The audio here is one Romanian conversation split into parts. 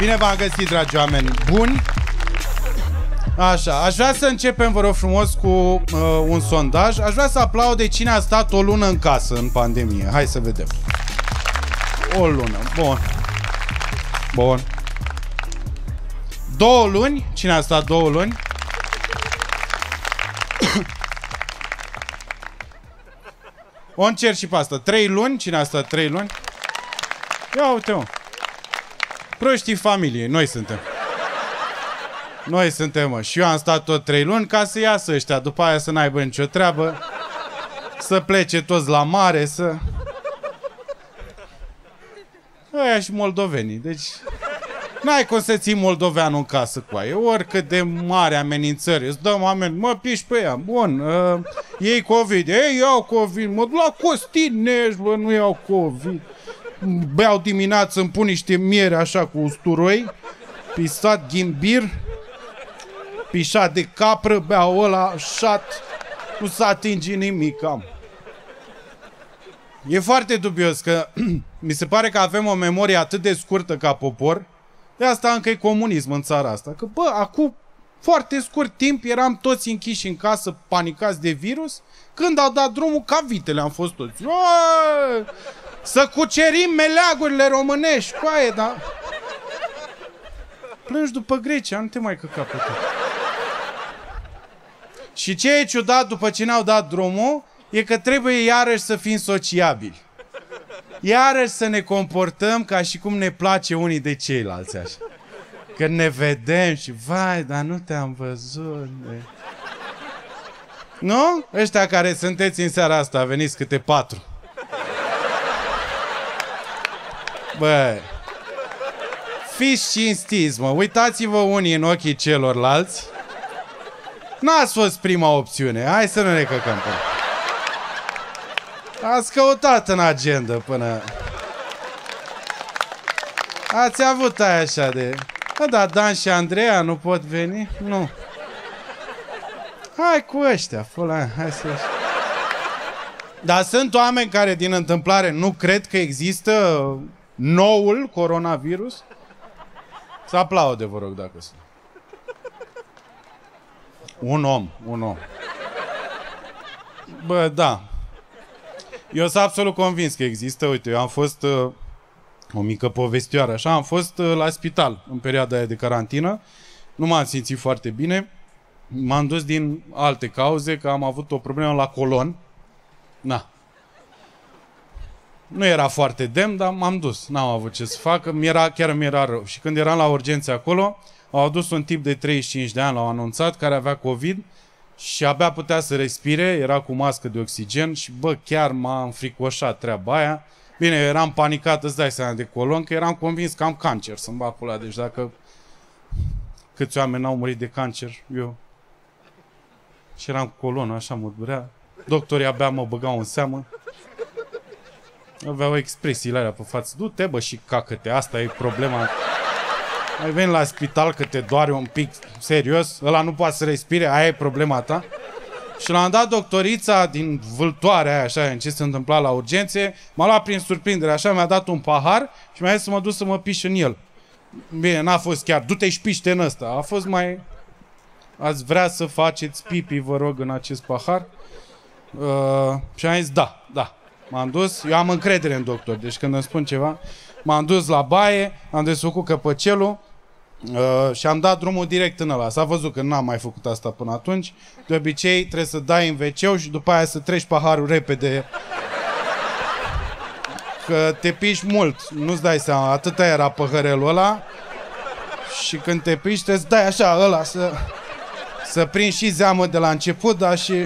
Bine v-am găsit, dragi oameni buni. Așa, aș vrea să începem, vă rog frumos, cu un sondaj. Aș vrea să aplaude cine a stat o lună în casă în pandemie. Hai să vedem. O lună, bun. Bun. 2 luni? Cine a stat 2 luni? O încerc și pe asta. 3 luni? Cine a stat 3 luni? Ia uite-o. Proștii familiei, noi suntem. Noi suntem, mă. Și eu am stat tot 3 luni ca să iasă ăștia. După aia să n-aibă nicio treabă. Să plece toți la mare, să... Aia și moldovenii. Deci... N-ai cum să ții moldoveanul în casă cu aia. Oricât de mare amenințări. Îți dăm oameni, mă piși pe ea. Bun, ei COVID. Ei iau COVID. Mă duc la Costinești, bă, nu iau COVID. Beau dimineață, îmi pun niște miere așa cu usturoi. Pisat ghimbir. Pișat de capră, beau ăla, șat. Nu s-a atinge nimic, am. E foarte dubios că mi se pare că avem o memorie atât de scurtă ca popor. De asta încă e comunism în țara asta. Că, bă, acum foarte scurt timp eram toți închiși în casă, panicați de virus. Când au dat drumul, ca vitele am fost toți. Să cucerim meleagurile românești, coaie, da? Plângi după Grecia, nu te mai căca pe tot. Și ce e ciudat după ce ne-au dat drumul, e că trebuie iarăși să fim sociabili. Iarăși să ne comportăm ca și cum ne place unii de ceilalți așa. Când ne vedem și, vai, dar nu te-am văzut. Nu? Ăștia care sunteți în seara asta, veniți câte 4. Bă, fiți cinstiți, mă, uitați-vă unii în ochii celorlalți. N-ați fost prima opțiune, hai să nu ne căcăm pe. Ați căutat în agenda până... Ați avut aia așa de... Da, Dan și Andreea nu pot veni? Nu. Hai cu ăștia, hai să... Dar sunt oameni care din întâmplare nu cred că există noul coronavirus? Să aplaude, vă rog, dacă sunt. Un om. Bă, da. Eu sunt absolut convins că există. Uite, eu am fost o mică povestioară, așa, am fost la spital în perioada aia de carantină. Nu m-am simțit foarte bine. M-am dus din alte cauze, că am avut o problemă la colon. Na. Nu era foarte demn, dar m-am dus. N-am avut ce să fac, chiar mi-era rău. Și când eram la urgențe acolo, au adus un tip de 35 de ani, l-au anunțat, care avea COVID și abia putea să respire, era cu mască de oxigen și, bă, chiar m-a înfricoșat treaba aia. Bine, eu eram panicat, îți dai seama, de colon, că eram convins că am cancer, să-mi bag pula. Deci dacă câți oameni n-au murit de cancer, eu... Și eram cu colon, așa mă durea. Doctorii abia mă băgau în seamă. Aveau expresiile alea pe față. Du-te, bă, și cacă-te, asta e problema. Ai venit la spital că te doare un pic, serios, ăla nu poate să respire, aia e problema ta. Și l-am dat doctorița din vâltoarea aia, așa, în ce se întâmpla la urgențe, m-a luat prin surprindere, așa, mi-a dat un pahar și mi-a zis să mă duc să mă piș în el. Bine, n-a fost chiar, du-te și piște în ăsta, a fost mai... Ați vrea să faceți pipi, vă rog, în acest pahar? Și am zis, da. M-am dus, eu am încredere în doctor, deci când îmi spun ceva, m-am dus la baie, am desfăcut căpăcelul și am dat drumul direct în ăla. S-a văzut că n-am mai făcut asta până atunci. De obicei trebuie să dai în wc și după aia să treci paharul repede. Că te piși mult, nu-ți dai seama, atâta era păhărelul ăla. Și când te piși trebuie să dai așa ăla, să prinzi și zeamă de la început, dar și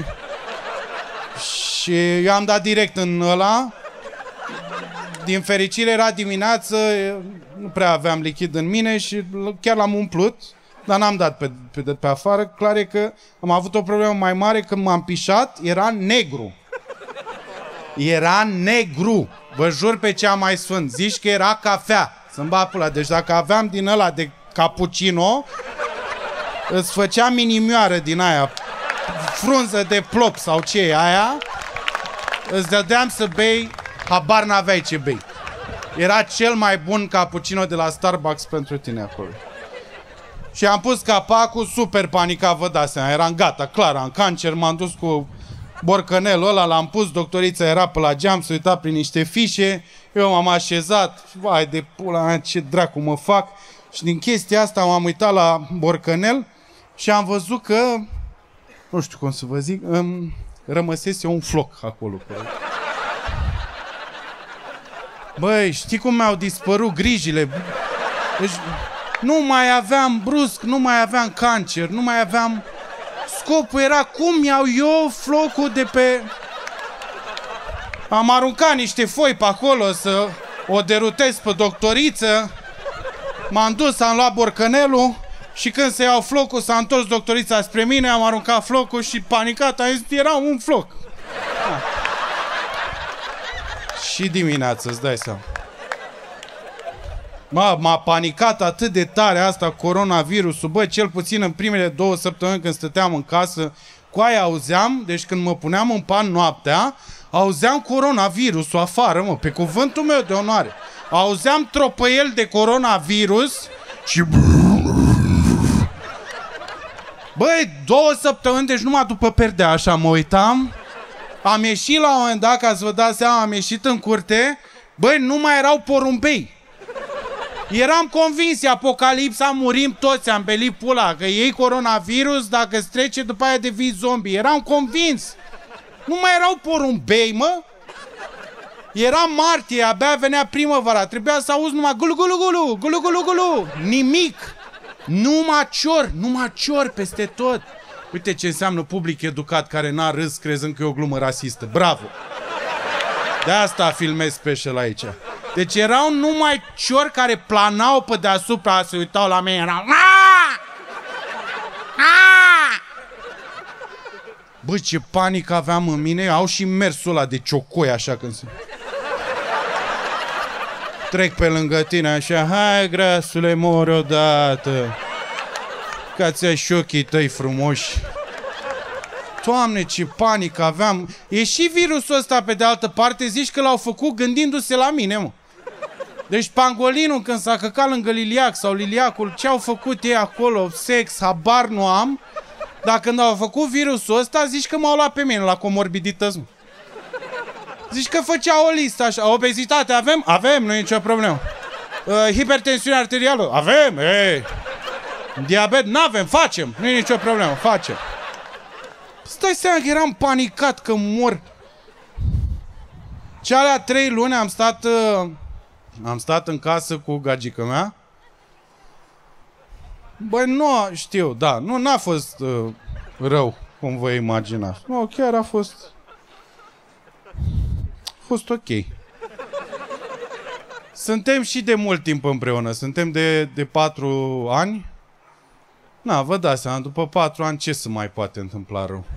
eu am dat direct în ăla. Din fericire era dimineață, nu prea aveam lichid în mine și chiar l-am umplut, dar n-am dat pe afară. Clar e că am avut o problemă mai mare când m-am pișat, era negru. Era negru. Vă jur pe cea mai sfânt. Zici că era cafea. Să-mi bag pula. Deci dacă aveam din ăla de cappuccino, îți făcea minimioară din aia, frunză de plop sau ce e aia, îți dădeam să bei, habar n-aveai ce bei. Era cel mai bun cappuccino de la Starbucks pentru tine acolo. Și am pus capacul, super panicat, vă dați seama, eram gata, clar, am cancer, m-am dus cu borcanelul ăla, l-am pus, doctorița era pe la geam, se uita prin niște fișe, eu m-am așezat, vai de pula mea, ce dracu mă fac. Și din chestia asta m-am uitat la borcanel și am văzut că, nu știu cum să vă zic, rămăsese un floc acolo. Băi, știi cum mi-au dispărut grijile? Deci, nu mai aveam brusc, nu mai aveam cancer, nu mai aveam... Scopul era cum iau eu flocul de pe... Am aruncat niște foi pe acolo să o derutez pe doctoriță. M-am dus, am luat borcanelul și când se iau flocul s-a întors doctorița spre mine, am aruncat flocul și panicat, am zis, era un floc. Da. Și dimineața, îți dai seama. M-a panicat atât de tare asta, coronavirusul, bă, cel puțin în primele 2 săptămâni când stăteam în casă, cu aia auzeam, deci când mă puneam în pat noaptea, auzeam coronavirusul afară, mă, pe cuvântul meu de onoare. Auzeam tropăiel de coronavirus și... Băi, 2 săptămâni, deci numai după perdea așa mă uitam. Am ieșit la un moment dat, ca să vă dați seama, am ieșit în curte, băi, nu mai erau porumbei. Eram convins, e apocalipsa, murim toți, am belit pula, că iei coronavirus, dacă îți trece, după aia devii zombie. Eram convins. Nu mai erau porumbei, mă. Era martie, abia venea primăvara, trebuia să auzi numai gulu, gulu, gulu, gulu, gulu, gulu. Nimic. Numai ciori peste tot. Uite ce înseamnă public educat care n-a râs crezând că e o glumă rasistă. Bravo. De asta filmez special aici. Deci erau numai ciori care planau pe deasupra, se uitau la mine, erau... Bă, ce panică aveam în mine, au și mersul ăla de ciocoi așa când se... Trec pe lângă tine așa, hai grasule, mori odată, ca ți-ai și ochii tăi frumoși. Doamne, ce panică aveam. E și virusul ăsta pe de altă parte, zici că l-au făcut gândindu-se la mine, mă. Deci pangolinul când s-a căcat lângă liliac sau liliacul, ce au făcut ei acolo, sex, habar nu am, dar când au făcut virusul ăsta, zici că m-au luat pe mine la comorbidități, mă. Zici că făcea o listă așa, obezitate avem? Avem, nu e nicio problemă. Hipertensiune arterială? Avem, ei. Diabet? N-avem, facem, nu e nicio problemă, facem. Stai seama că eram panicat că mor. Cealea 3 luni am stat în casă cu gagica mea. Băi, nu știu, da, nu n-a fost rău, cum vă imaginați. Nu, chiar a fost ok. Suntem și de mult timp împreună, suntem de 4 ani. Na, vă dați seama, după 4 ani ce se mai poate întâmpla rău?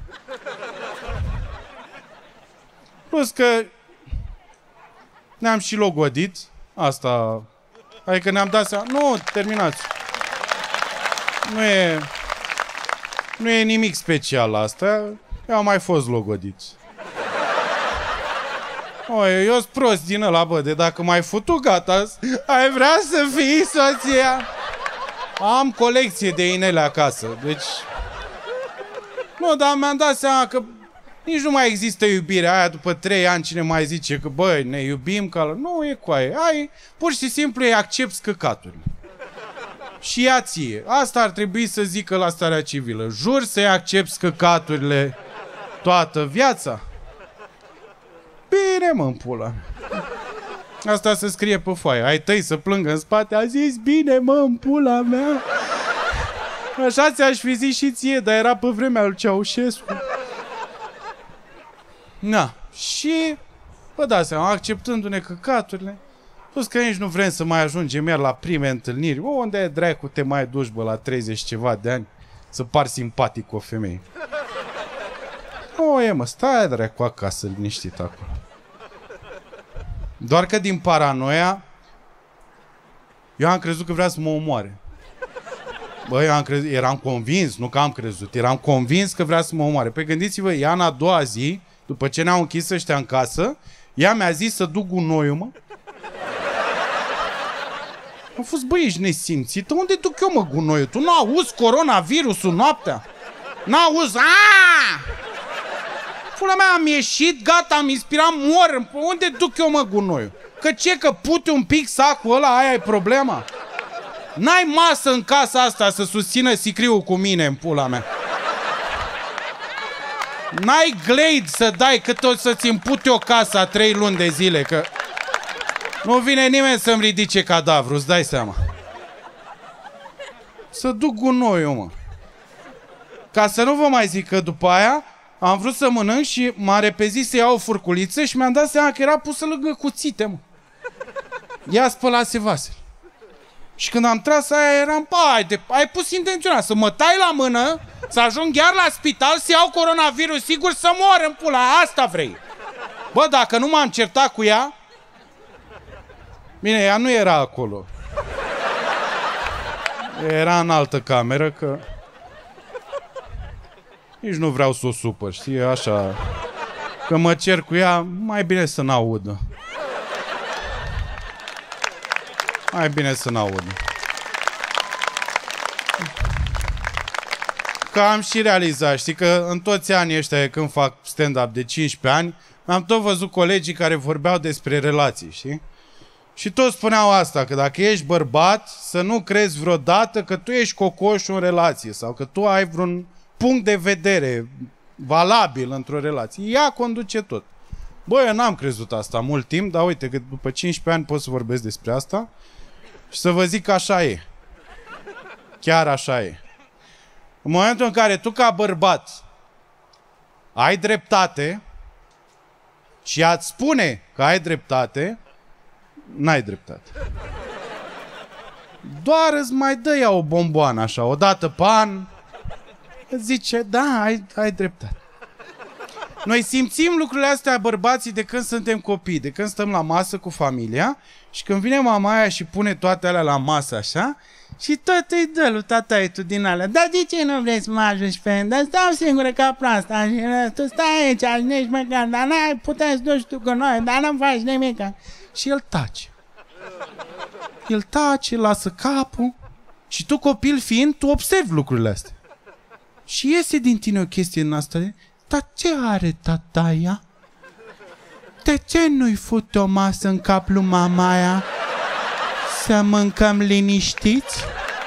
Plus că ne-am și logodit, asta, adică ne-am dat seama, nu, terminați. Nu e nimic special la asta, eu am mai fost logodiți. Eu sunt prost din ăla, bă, de dacă m-ai futut, gata, ai vrea să fii soția? Am colecție de inele acasă, deci... Nu, dar mi-am dat seama că nici nu mai există iubirea aia după 3 ani, cine mai zice că, băi, ne iubim, că... Nu, e coaie. Pur și simplu îi accepți căcaturile. Și ea ție. Asta ar trebui să zică la starea civilă. Jur să-i accepți căcaturile toată viața? Bine, mă-n pula. Asta se scrie pe foaie. Ai tăi să plângă în spate. A zis, bine, mă-n pula mea. Așa ți-aș fi zis și ție, dar era pe vremea lui Ceaușescu. Na. Și, vă dați seama, acceptându-ne căcaturile, plus că nici nu vrem să mai ajungem iar la prime întâlniri. Unde e dracu te mai duci, bă, la 30 ceva de ani să pari simpatic cu o femeie? E, mă, stai dracu acasă, liniștit acolo. Doar că din paranoia eu am crezut că vrea să mă omoare. Bă, eram convins, nu că am crezut, eram convins că vrea să mă omoare. Păi gândiți-vă, ea în a doua zi, după ce ne-au închis ăștia în casă, ea mi-a zis să duc gunoiul, mă. Am fost, băi, ești nesimțită? Unde duc eu, mă, gunoiul? Tu nu auzi coronavirusul noaptea? N-auzi? Pula mea, am ieșit, gata, am inspirat, mor. Unde duc eu, mă, gunoiul? Că ce, că pute un pic sacul ăla, aia e problema? N-ai masă în casa asta să susțină sicriul cu mine, în pula mea. N-ai Glade să dai cât o să-ți împute o casă 3 luni de zile, că nu vine nimeni să-mi ridice cadavru, îți dai seama. Să duc gunoiul, mă. Ca să nu vă mai zic că după aia am vrut să mănânc și m-a repezit să iau o furculiță și mi-am dat seama că era pusă lângă cuțite, mă. Ea spălase vasele. Și când am tras aia eram, haide, ai pus intenționat să mă tai la mână, să ajung chiar la spital, să iau coronavirus, sigur să mor în pula, asta vrei. Bă, dacă nu m-am certat cu ea... Bine, ea nu era acolo. Era în altă cameră, că... Nici nu vreau să o supăr, știi, așa... Că mă cer cu ea, mai bine să n-audă. Mai bine să n-audă. Că am și realizat, știi, că în toți anii ăștia, când fac stand-up de 15 ani, am tot văzut colegii care vorbeau despre relații, știi? Și toți spuneau asta, că dacă ești bărbat, să nu crezi vreodată că tu ești cocoșul în relație sau că tu ai vreun punct de vedere valabil într-o relație. Ea conduce tot. Băi, eu n-am crezut asta mult timp, dar uite că după 15 ani pot să vorbesc despre asta și să vă zic că așa e. Chiar așa e. În momentul în care tu ca bărbat ai dreptate și ea îți spune că ai dreptate, n-ai dreptate. Doar îți mai dă ea o bomboană așa, o dată pe an, îți zice, da, ai dreptate. Noi simțim lucrurile astea, bărbații, de când suntem copii, de când stăm la masă cu familia și când vine mama aia și pune toate alea la masă așa și tot îi dă lui tata-i din alea. Dar de ce nu vrei să mă ajungi pe el? Dar stau singură ca proasta și tu stai aici și nici măcar, dar n-ai putea să duci tu cu noi, dar nu faci nimic. Și el tace. El tace, lasă capul și tu, copil fiind, tu observi lucrurile astea. Și iese din tine o chestie în asta de... Dar ce are tataia? De ce nu-i fute o masă în cap lui mama aia? Să mâncăm liniștiți?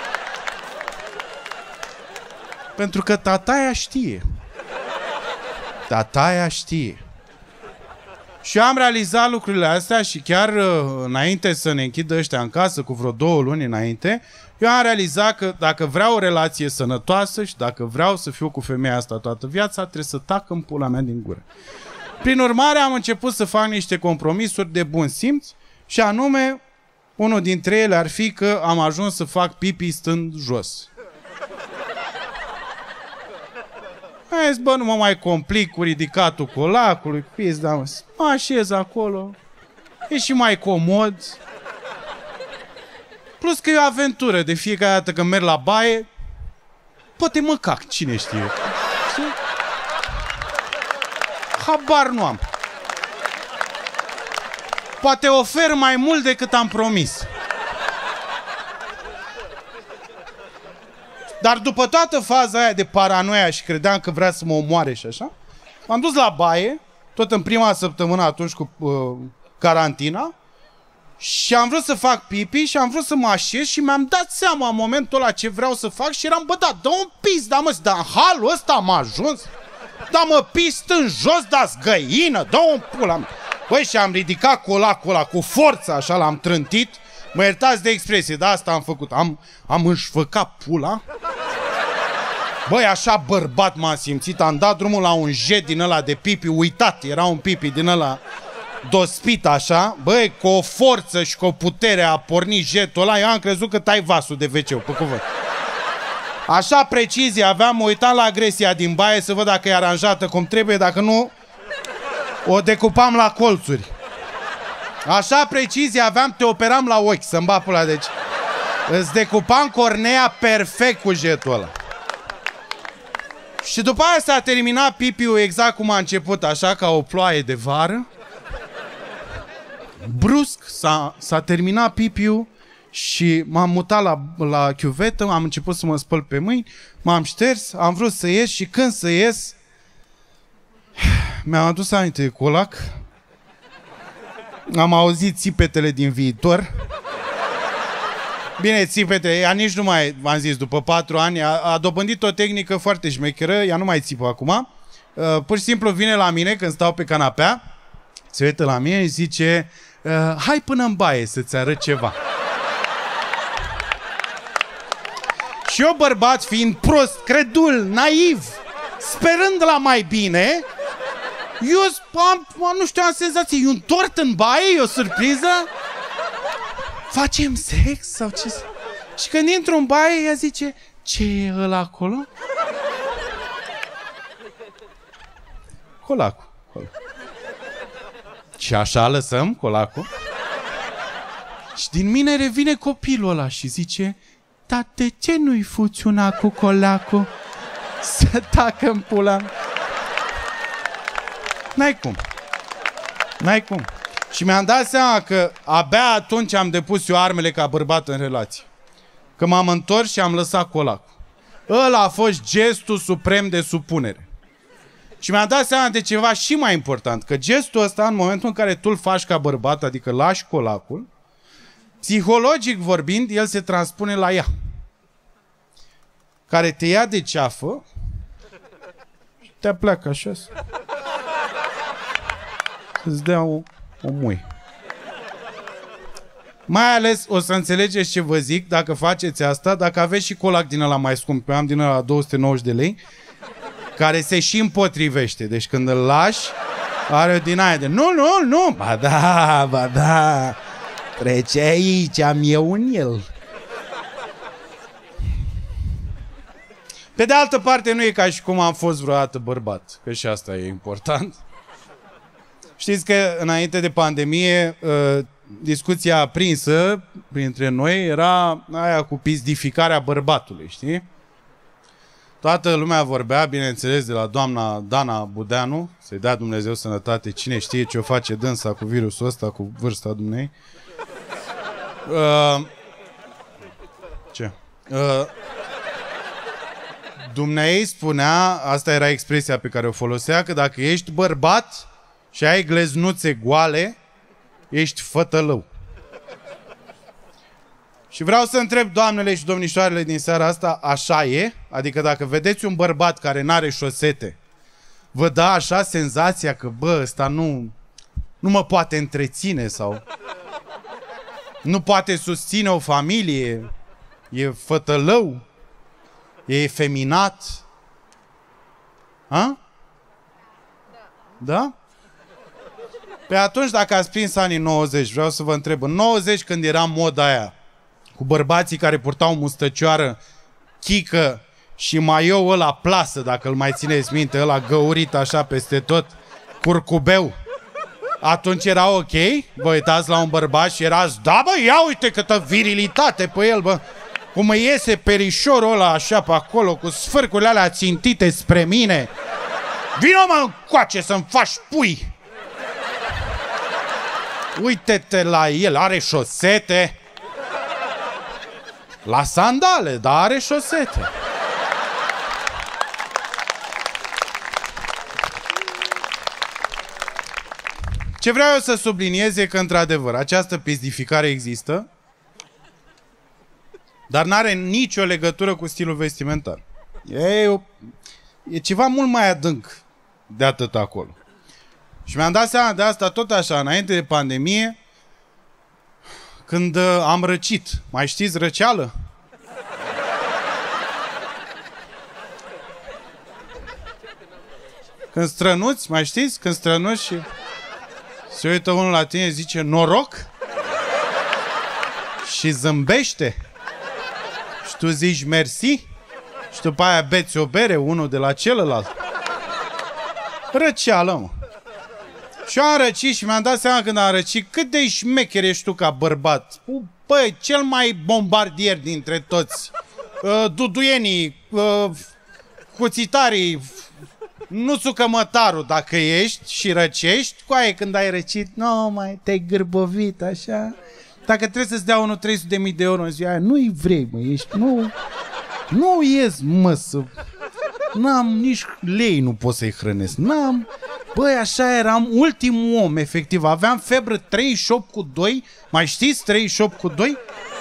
Pentru că tataia știe. Tataia știe. Și eu am realizat lucrurile astea și chiar înainte să ne închidă ăștia în casă, cu vreo 2 luni înainte, eu am realizat că dacă vreau o relație sănătoasă și dacă vreau să fiu cu femeia asta toată viața, trebuie să tac în pula mea din gură. Prin urmare, am început să fac niște compromisuri de bun simț și anume, unul dintre ele ar fi că am ajuns să fac pipi stând jos. Hai, bă, nu mă mai complic cu ridicatul colacului, pizda, mă așez acolo, e și mai comod. Plus că e o aventură, de fiecare dată când merg la baie, poate mă cac, cine știe. Habar nu am. Poate ofer mai mult decât am promis. Dar după toată faza aia de paranoia și credeam că vrea să mă omoare și așa, m-am dus la baie, tot în prima săptămână atunci cu carantina, și am vrut să fac pipi și am vrut să mă așez și mi-am dat seama în momentul ăla ce vreau să fac și eram, bă, da, dă un pis, da, mă, dar în halul ăsta am ajuns? Da, mă, pis stând jos, da-s găină, dă un pula mea. Băi, și am ridicat colacul ăla cu forță, așa, l-am trântit. Mă iertați de expresie, dar asta am făcut. Am înșfăcat pula. Băi, așa bărbat m-am simțit, am dat drumul la un jet din ăla de pipi, uitat, era un pipi din ăla dospit așa, băi, cu o forță și cu o putere a pornit jetul ăla, eu am crezut că tai vasul de WC-ul, pe cuvânt. Așa precizie aveam, mă uitam la agresia din baie să văd dacă e aranjată cum trebuie, dacă nu, o decupam la colțuri. Așa precizie aveam, te operam la ochi, să-mi bat pula, deci îți decupam cornea perfect cu jetul ăla. Și după aia s-a terminat pipiul exact cum a început, așa, ca o ploaie de vară. Brusc s-a terminat pipiul Și m-am mutat la chiuvetă, am început să mă spăl pe mâini, m-am șters, am vrut să ies și când să ies, mi-am adus aminte de colac, am auzit țipetele din viitor. Bine, țipete, ea nici nu mai, v-am zis, după 4 ani, a dobândit o tehnică foarte șmecheră, ea nu mai țipă acum. Pur și simplu vine la mine când stau pe canapea, se uită la mine și zice, hai până în baie să-ți arăt ceva. Și eu, bărbat, fiind prost, credul, naiv, sperând la mai bine, eu nu știu, am senzație, e un tort în baie, e o surpriză? Facem sex sau ce? Și când intru în baie, ea zice, ce e ăla acolo? Colacul. Și așa lăsăm colacul. Și din mine revine copilul ăla și zice, dar de ce nu-i fuți una cu colacul să tacă în pula? N-ai cum. N-ai cum. Și mi-am dat seama că abia atunci am depus eu armele ca bărbat în relație. Că m-am întors și am lăsat colacul. Ăla a fost gestul suprem de supunere. Și mi-am dat seama de ceva și mai important. Că gestul ăsta, în momentul în care tu îl faci ca bărbat, adică lași colacul, psihologic vorbind, el se transpune la ea. Care te ia de ceafă și te pleacă așa. Îți dea o mui. Mai ales o să înțelegeți ce vă zic dacă faceți asta, dacă aveți și colac din ăla mai scump, eu am din ăla la 290 de lei, care se și împotrivește. Deci când îl lași, are din aia de nu, ba da, trece aici, am eu în el. Pe de altă parte, nu e ca și cum am fost vreodată bărbat, că și asta e important. Știți că înainte de pandemie, discuția aprinsă printre noi era aia cu pizdificarea bărbatului, știi? Toată lumea vorbea, bineînțeles, de la doamna Dana Budeanu, să-i dea Dumnezeu sănătate, cine știe ce o face dânsa cu virusul ăsta, cu vârsta dumnei. Dumnezeu spunea, asta era expresia pe care o folosea, că dacă ești bărbat și ai gleznuțe goale, ești fătălău. Și vreau să întreb doamnele și domnișoarele din seara asta, așa e? Adică dacă vedeți un bărbat care n-are șosete, vă dă așa senzația că, bă, ăsta nu mă poate întreține sau nu poate susține o familie, e fătălău, e efeminat? Ha? Da? Pe atunci, dacă ați prins anii 90, vreau să vă întreb, în 90 când era moda aia, cu bărbații care purtau mustăcioară, chică și maiou ăla plasă, dacă îl mai țineți minte, ăla găurit așa peste tot, curcubeu, atunci era ok? Vă uitați la un bărbat și erați, da bă, ia uite câtă virilitate pe el, bă, cum îi iese perișorul ăla așa pe acolo, cu sfârcurile alea țintite spre mine. Vino mă încoace să-mi faci pui! Uite-te la el, are șosete. La sandale, dar are șosete. Ce vreau eu să subliniez e că, într-adevăr, această pizdificare există, dar n-are nicio legătură cu stilul vestimentar. E ceva mult mai adânc de atât acolo. Și mi-am dat seama de asta tot așa, înainte de pandemie, când am răcit. Mai știți răceală? Când strănuți, mai știți? Când strănuți și se uită unul la tine, zice noroc și zâmbește și tu zici mersi și după aia beți o bere unul de la celălalt. Răceală, mă. Și eu am răcit și mi-am dat seama când am răcit cât de șmecher ești tu ca bărbat. Băi, cel mai bombardier dintre toți. Duduienii, cuțitarii, nuțucămătarul, dacă ești și răcești, cu aia când ai răcit, nu mai te-ai gârbovit așa, Dacă trebuie să-ți dea unul 300.000 de euro în ziua aia, nu-i vrei, mă, ești, nu ies, mă, să... N-am nici lei, nu pot să-i hrănesc, n-am... Băi, așa eram ultimul om, efectiv, aveam febră 38,2, mai știți 38,2?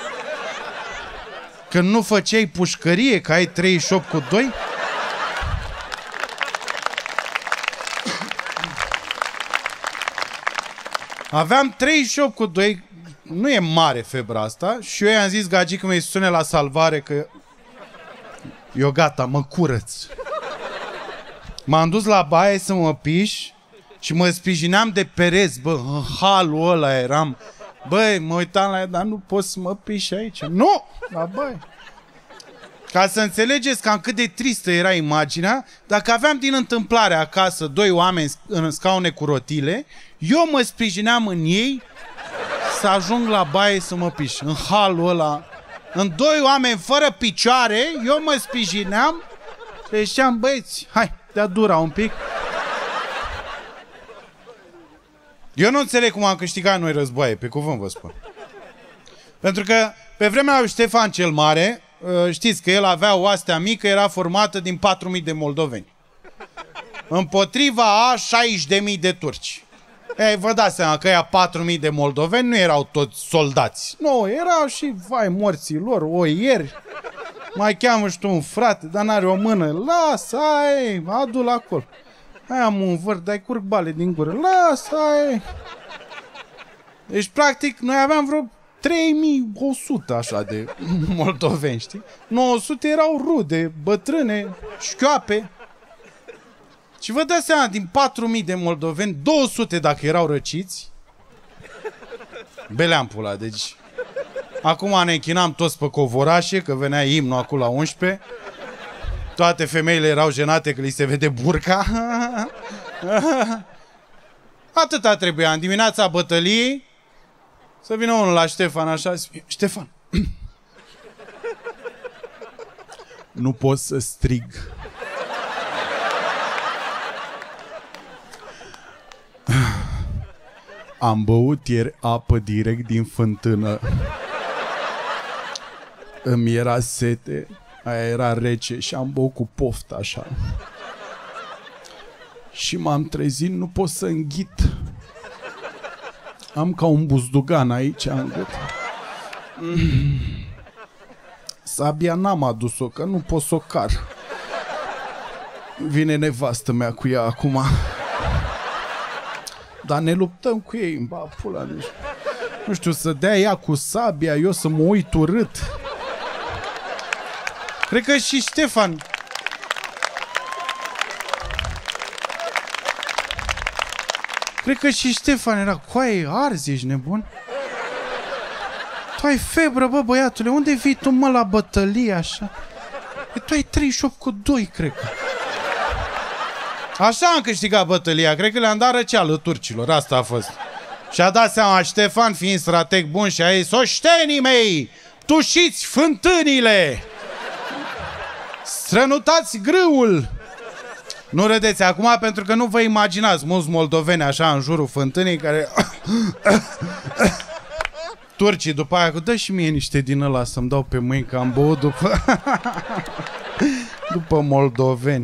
Când nu făceai pușcărie, că ai 38,2? Aveam 38,2, nu e mare febra asta, și eu i-am zis gagică mea, sune la salvare că eu gata, mă curăț. M-am dus la baie să mă piș și mă sprijineam de pereți, bă, în halul ăla eram. Băi, mă uitam la ea, dar nu pot să mă piș aici. Nu! La baie. Ca să înțelegeți cam cât de tristă era imaginea, dacă aveam din întâmplare acasă doi oameni în scaune cu rotile, eu mă sprijineam în ei să ajung la baie să mă piș. În halul ăla, în doi oameni fără picioare, eu mă sprijineam și ziceam, băieți, hai, dea dura un pic. Eu nu înțeleg cum am câștigat noi războaie, pe cuvânt vă spun. Pentru că pe vremea lui Ștefan cel Mare, știți că el avea o oastea mică, era formată din 4.000 de moldoveni. Împotriva a 60.000 de turci. Ei, vă dați seama că ea 4.000 de moldoveni nu erau toți soldați. Nu, erau și, vai, morții lor, oieri. Mai cheamă și tu un frate, dar n-are o mână. Lasă, ai, adu-l acolo. Hai, am un văr, dai curg bale din gură. Lasă, ai. Deci, practic, noi aveam vreo 3100 așa de moldoveni, știi? 900 erau rude, bătrâne, șchioape. Și vă dați seama, din 4.000 de moldoveni, 200 dacă erau răciți, beleam pula, deci... Acum ne închinam toți pe covorașe, că venea imnul acum la 11. Toate femeile erau jenate că li se vede burca. Atâta trebuia. În dimineața bătăliei să vină unul la Ștefan așa, Ștefan, nu pot să strig. Am băut ieri apă direct din fântână. Îmi era sete, aia era rece și am băut cu poftă așa. Și m-am trezit, nu pot să înghit. Am ca un buzdugan aici în gât. Sabia n-am adus-o, că nu pot să o car. Vine nevastă mea cu ea acum. Dar ne luptăm cu ei, ba, pula, deci, nu știu, să dea ea cu sabia, eu să mă uit urât. Cred că și Ștefan. Cred că și Ștefan era, coaie, arzi, ești nebun? Tu ai febră, bă, băiatule, unde vii tu, mă, la bătălie, așa? Tu ai 38,2, cred că. Așa am câștigat bătălia, cred că le-am dat răceală turcilor, asta a fost. Și-a dat seama Ștefan, fiind strateg bun, și a zis, oștenii mei, tușiți fântânile, strănutați grâul. Nu râdeți acum, pentru că nu vă imaginați mulți moldoveni așa în jurul fântânii care... Turcii după aia cu, dă și mie niște din ăla să-mi dau pe mâini, că am băut după... după moldoveni.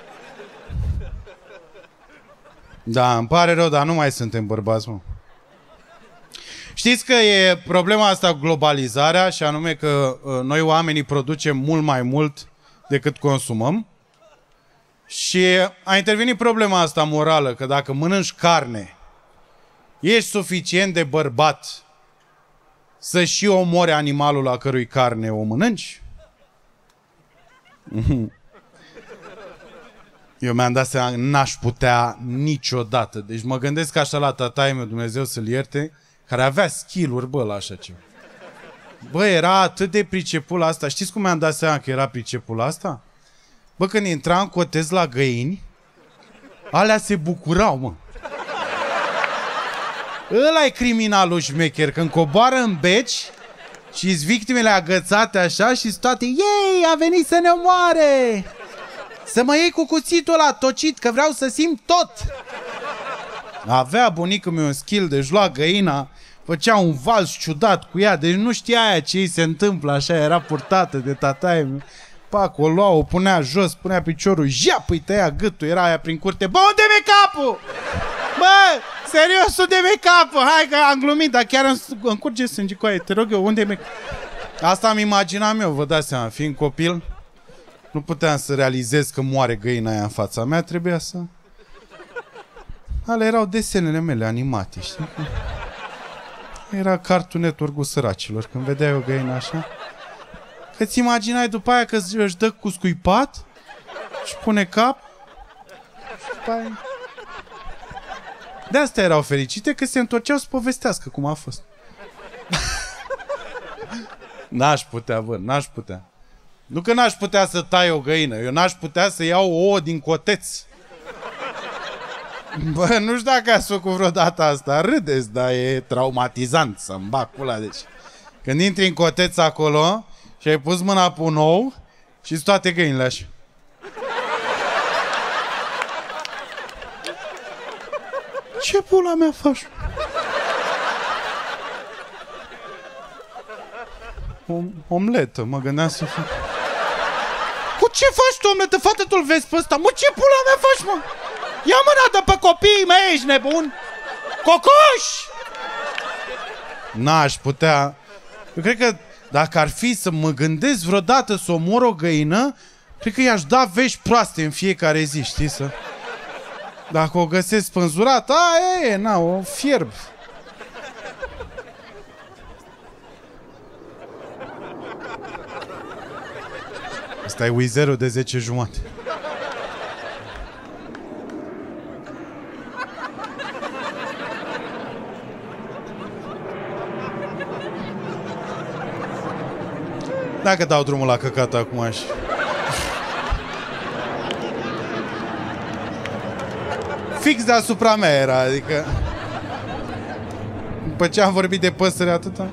Da, îmi pare rău, dar nu mai suntem bărbați, mă. Știți că e problema asta cu globalizarea, și anume că noi oamenii producem mult mai mult decât consumăm. Și a intervenit problema asta morală, că dacă mănânci carne, ești suficient de bărbat să și omori animalul la cărui carne o mănânci? Eu mi-am dat seama, n-aș putea niciodată. Deci mă gândesc așa la tataie meu, Dumnezeu să-l ierte, care avea skill-uri, bă, la așa ceva. Bă, era atât de priceput la asta. Știți cum mi-am dat seama că era priceput la asta? Bă, când intra în cotez la găini, alea se bucurau, mă. Ăla-i criminalul șmecher, când coboară în beci și-s victimele agățate așa și toate, ei, a venit să ne omoare! Să mă iei cu cuțitul ăla tocit, că vreau să simt tot! Avea bunicul meu un skill, deci lua găina, făcea un vals ciudat cu ea, deci nu știa aia ce îi se întâmplă, așa, era purtată de tataie. Pac, o lua, o punea jos, punea piciorul, jap, îi tăia gâtul, era aia prin curte. Bă, unde mi-e capul? Bă, serios, unde mi-e capul? Hai că am glumit, dar chiar îmi curge sânge cu aia, te rog eu, unde mi-e... Asta am imaginat eu, vă dați seama, fiind copil, nu puteam să realizez că moare găina aia în fața mea, trebuia să... Alea erau desenele mele animate, știi? Era Cartoon Network-ul săracilor, când vedeai o găină așa. Că-ți imaginai după aia că își dă cu scuipat și pune cap și după aia... De asta erau fericite, că se întorceau să povestească cum a fost. N-aș putea, bă, n-aș putea. Nu că n-aș putea să tai o găină, eu n-aș putea să iau o ouă din coteț. Bă, nu știu dacă ați făcut vreodată asta, râdeți, dar e traumatizant să-mi bag pula, deci. Când intri în coteț acolo și ai pus mâna pe un ou și toate găinile așa. Ce pula mea faci? Omletă, mă gândeam să fac. Cu ce faci tu omletă, fată, tu-l vezi pe ăsta? Mă, ce pula mea faci, mă? Ia mâna de pe copiii mei, ești nebun? Cocoș! N-aș putea. Eu cred că dacă ar fi să mă gândesc vreodată să omor o găină, cred că i-aș da vești proaste în fiecare zi, știi, să... Dacă o găsesc spânzurată, aia e, na, o fierb. Asta e Wizerul de 10 jumate. Dacă dau drumul la căcat acum aș... Fix deasupra mea era, adică... După ce am vorbit de păsări atâta...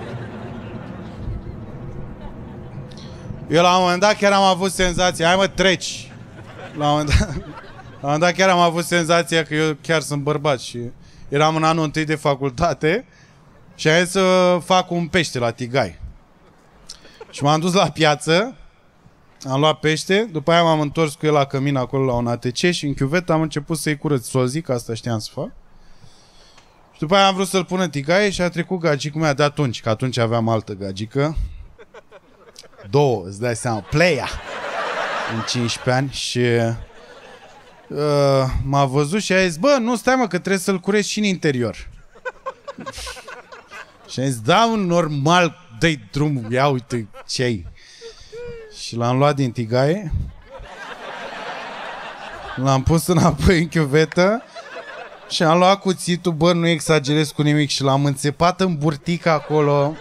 Eu la un moment dat chiar am avut senzația... Hai mă, treci! La un moment dat chiar am avut senzația că eu chiar sunt bărbat și... Eram în anul 1 de facultate și am zis să fac un pește la tigai. Și m-am dus la piață, am luat pește, după aia m-am întors cu el la cămin acolo la un ATC și în chiuvetă am început să-i curăț solzii, că asta știam să fac. Și după aia am vrut să-l pun în tigaie și a trecut gagicul meu de atunci, că atunci aveam altă gagică. 2, îți dai seama, Playa, în 15 ani și m-a văzut și a zis, bă, nu, stai mă, că trebuie să-l cureți și în interior. Și a zis, da, normal, dă-i drumul, ia uite ce-i. Și l-am luat din tigaie, l-am pus înapoi în chiuvetă și am luat cuțitul, bă, nu exagerez cu nimic, și l-am înțepat în burtică acolo.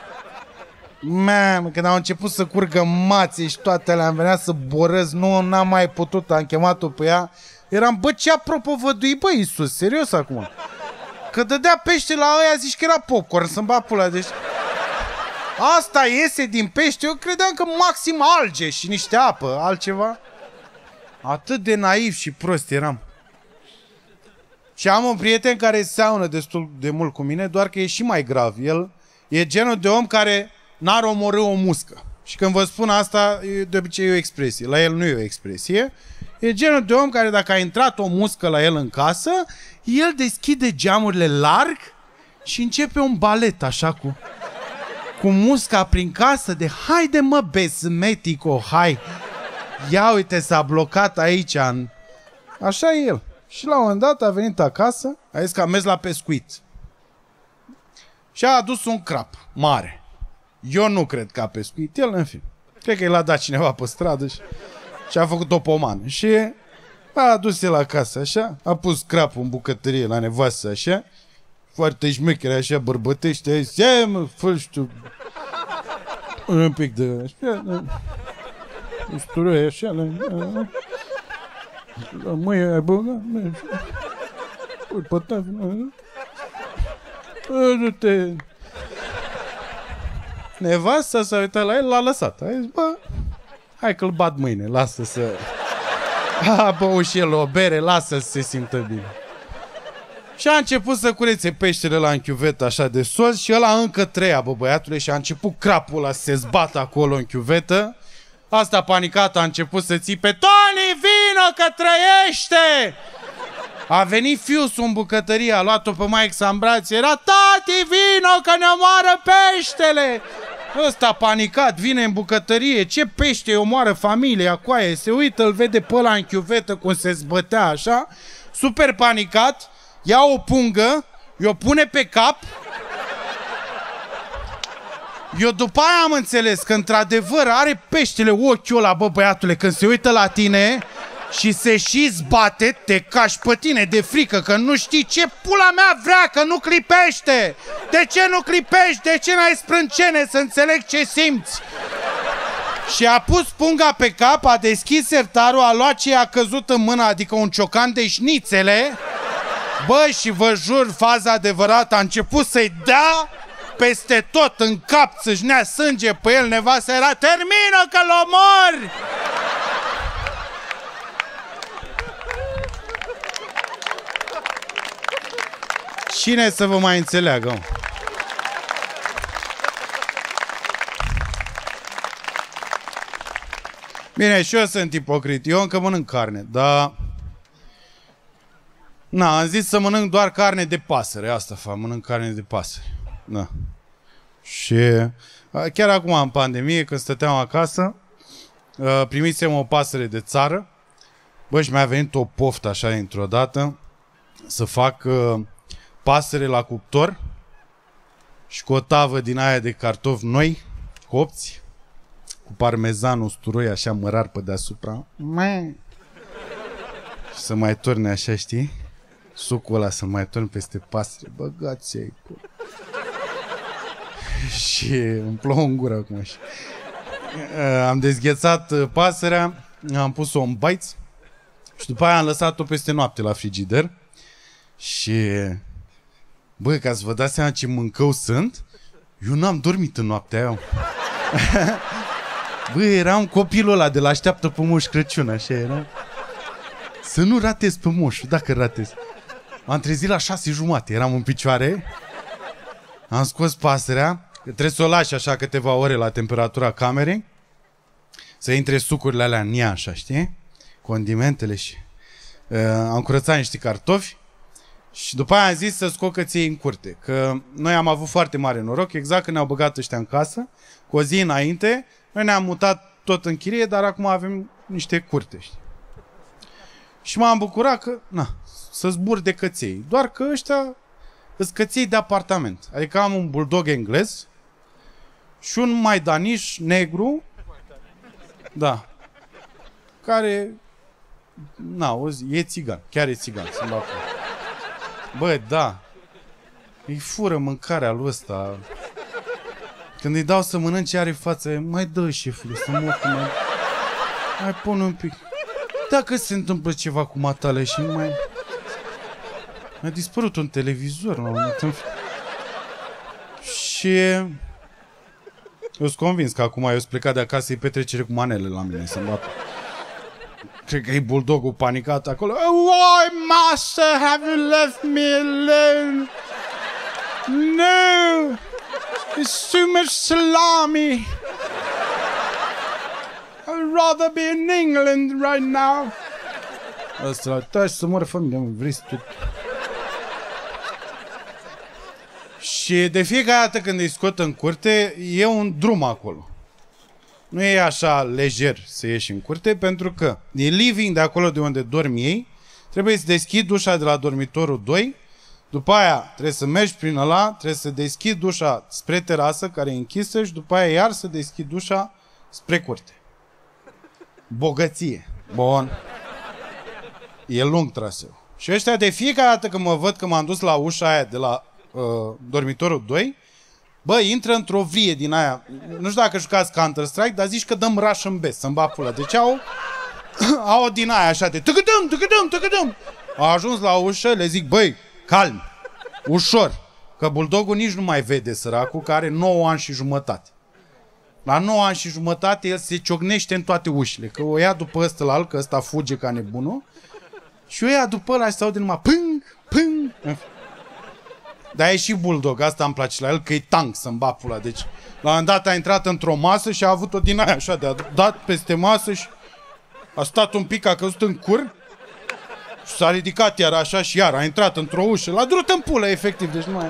Mamă, când au început să curgă mațe și toate alea, am venit să borăz, n-am mai putut, am chemat-o pe ea. Eram, bă, ce-a propovăduit, bă, Iisus, serios acum? Că dădea pește la ăia, zici că era popcorn, să-mi bag pula, deci... Asta iese din pește, eu credeam că maxim alge și niște apă, altceva. Atât de naiv și prost eram. Și am un prieten care seamănă destul de mult cu mine, doar că e și mai grav. El e genul de om care n-ar omorî o muscă. Și când vă spun asta, de obicei e o expresie. La el nu e o expresie. E genul de om care dacă a intrat o muscă la el în casă, el deschide geamurile larg și începe un balet așa cu musca prin casă de haide mă besmetico, hai. Ia uite, s-a blocat aici în... Așa e el. Și la un moment dat a venit acasă, a zis că a mers la pescuit. Și a adus un crap mare. Eu nu cred că a pescuit el, în fin. Cred că l-a dat cineva pe stradă și a făcut o pomană. Și a adus el acasă, așa, a pus crapul în bucătărie la nevastă, așa, foarte șmechere, așa, bărbătește, a zis, ia mă, fă tu un pic de, așa, usturoi, așa, la mâie ai băgat, du-te. Nevasta s-a uitat la el, l-a lăsat. A zis, bă, hai că-l bat mâine, lasă să... A băut și el o bere, lasă să se simtă bine. Și a început să curețe peștele la în chiuvetă așa de sos și ăla încă trăia, bă, băiatule, și a început crapul ăla să se zbată acolo în chiuvetă. Asta panicat a început să țipe: Toni, vino că trăiește! A venit fiusul în bucătărie, a luat-o pe maică în brațe, era: Tati, vino că ne omoară peștele! Ăsta panicat vine în bucătărie: ce pește, omoară familia, coaie, se uită, îl vede pe ăla în chiuvetă cum se zbătea așa, super panicat, ia o pungă, i-o pune pe cap. Eu după aia am înțeles că într-adevăr are peștele ochiul ăla, bă, băiatule, când se uită la tine și se și zbate, te cași pe tine de frică, că nu știi ce pula mea vrea, că nu clipește. De ce nu clipești? De ce n-ai sprâncene să înțeleg ce simți? Și a pus punga pe cap, a deschis sertarul, a luat ce i-a căzut în mână, adică un ciocan de șnițele. Bă, și vă jur, faza adevărată, a început să-i dea peste tot, în cap, să-și nea sânge pe el. Nevasta era: termină că-l omori! Cine să vă mai înțeleagă? Bine, și eu sunt ipocrit. Eu încă mănânc carne, dar... Na, am zis să mănânc doar carne de pasăre. Asta fac, mănânc carne de pasăre. Da. Și chiar acum, în pandemie, când stăteam acasă, primisem o pasăre de țară. Bă, și mi-a venit o poftă așa într-o dată să fac pasăre la cuptor și cu o tavă din aia de cartofi noi, copți, cu parmezan, usturoi așa mărar pe deasupra. Și să mai torne așa, știi? Sucul ăla să mai torn peste pasăre. Băgați ai. Și îmi plouă în gură acum. Și am dezghețat pasărea, am pus-o în baiț și după aia am lăsat-o peste noapte la frigider. Și bă, ca să vă dați seama ce mâncău sunt, eu n-am dormit în noaptea aia. Bă, eram copilul ăla de la Așteaptă pe Moș Crăciun, așa era. Să nu ratez pe moșul, dacă ratez. M-am trezit la 6:30, eram în picioare. Am scos pasărea, că trebuie să o lași așa câteva ore la temperatura camerei, să intre sucurile alea în ea, așa, știi? Condimentele și... am curățat niște cartofi și după aia am zis să scot căței în curte. Că noi am avut foarte mare noroc, exact când ne-au băgat ăștia în casă, cu o zi înainte, noi ne-am mutat tot în chirie, dar acum avem niște curte, știi? Și m-am bucurat că, na, să zbur de căței. Doar că ăștia îs căței de apartament. Adică am un bulldog englez și un maidaniș negru, da, care, na, o zi, e țigan, chiar e țigan, să-mi bag. Bă, da, îi fură mâncarea lui ăsta. Când îi dau să mănânce, are față: mai dă, șefule, să mor cu mai pun un pic. Dacă se întâmplă ceva cu matale și nu mai... Mi-a dispărut un televizor la un moment. Și... eu sunt convins că acum eu sunt plecat de acasă, e petrecere cu manele la mine, să-mi bată. Cred că e bulldogul panicat acolo. Why, master, have you left me alone? No! It's too much salami! I'd rather be in England right now. Asta, taci să moară familia, mă, vrei să tu... Și de fiecare dată când îi scot în curte, e un drum acolo. Nu e așa lejer să ieși în curte, pentru că e living de acolo de unde dormi ei, trebuie să deschid ușa de la dormitorul 2, după aia trebuie să mergi prin ăla, trebuie să deschid ușa spre terasă, care e închisă, și după aia iar să deschid ușa spre curte. Bogăție. Bun. E lung traseu. Și ăștia de fiecare dată când mă văd că m-am dus la ușa aia de la dormitorul 2, bă, intră într-o vie din aia. Nu știu dacă jucați Counter-Strike, dar zici că dăm rush în best, să-mi bag pula. Deci au din aia așa de tăcădăm. A ajuns la ușă, le zic: băi, calm, ușor. Că bulldogul nici nu mai vede, săracul, care are 9 ani și jumătate. La 9 ani și jumătate el se ciocnește în toate ușile. Că o ia după ăsta la alt, că ăsta fuge ca nebunul. Și o ia după ăla și se aude numai pâng, Pâng! Dar e și bulldog, asta îmi place la el, că e tank să-mi bat pula. Deci, la un moment dat a intrat într-o masă și a avut-o din aia așa, de a dat peste masă și a stat un pic, a căzut în cur și s-a ridicat iar așa și iar a intrat într-o ușă, l-a durut în pulă, efectiv, deci nu mai...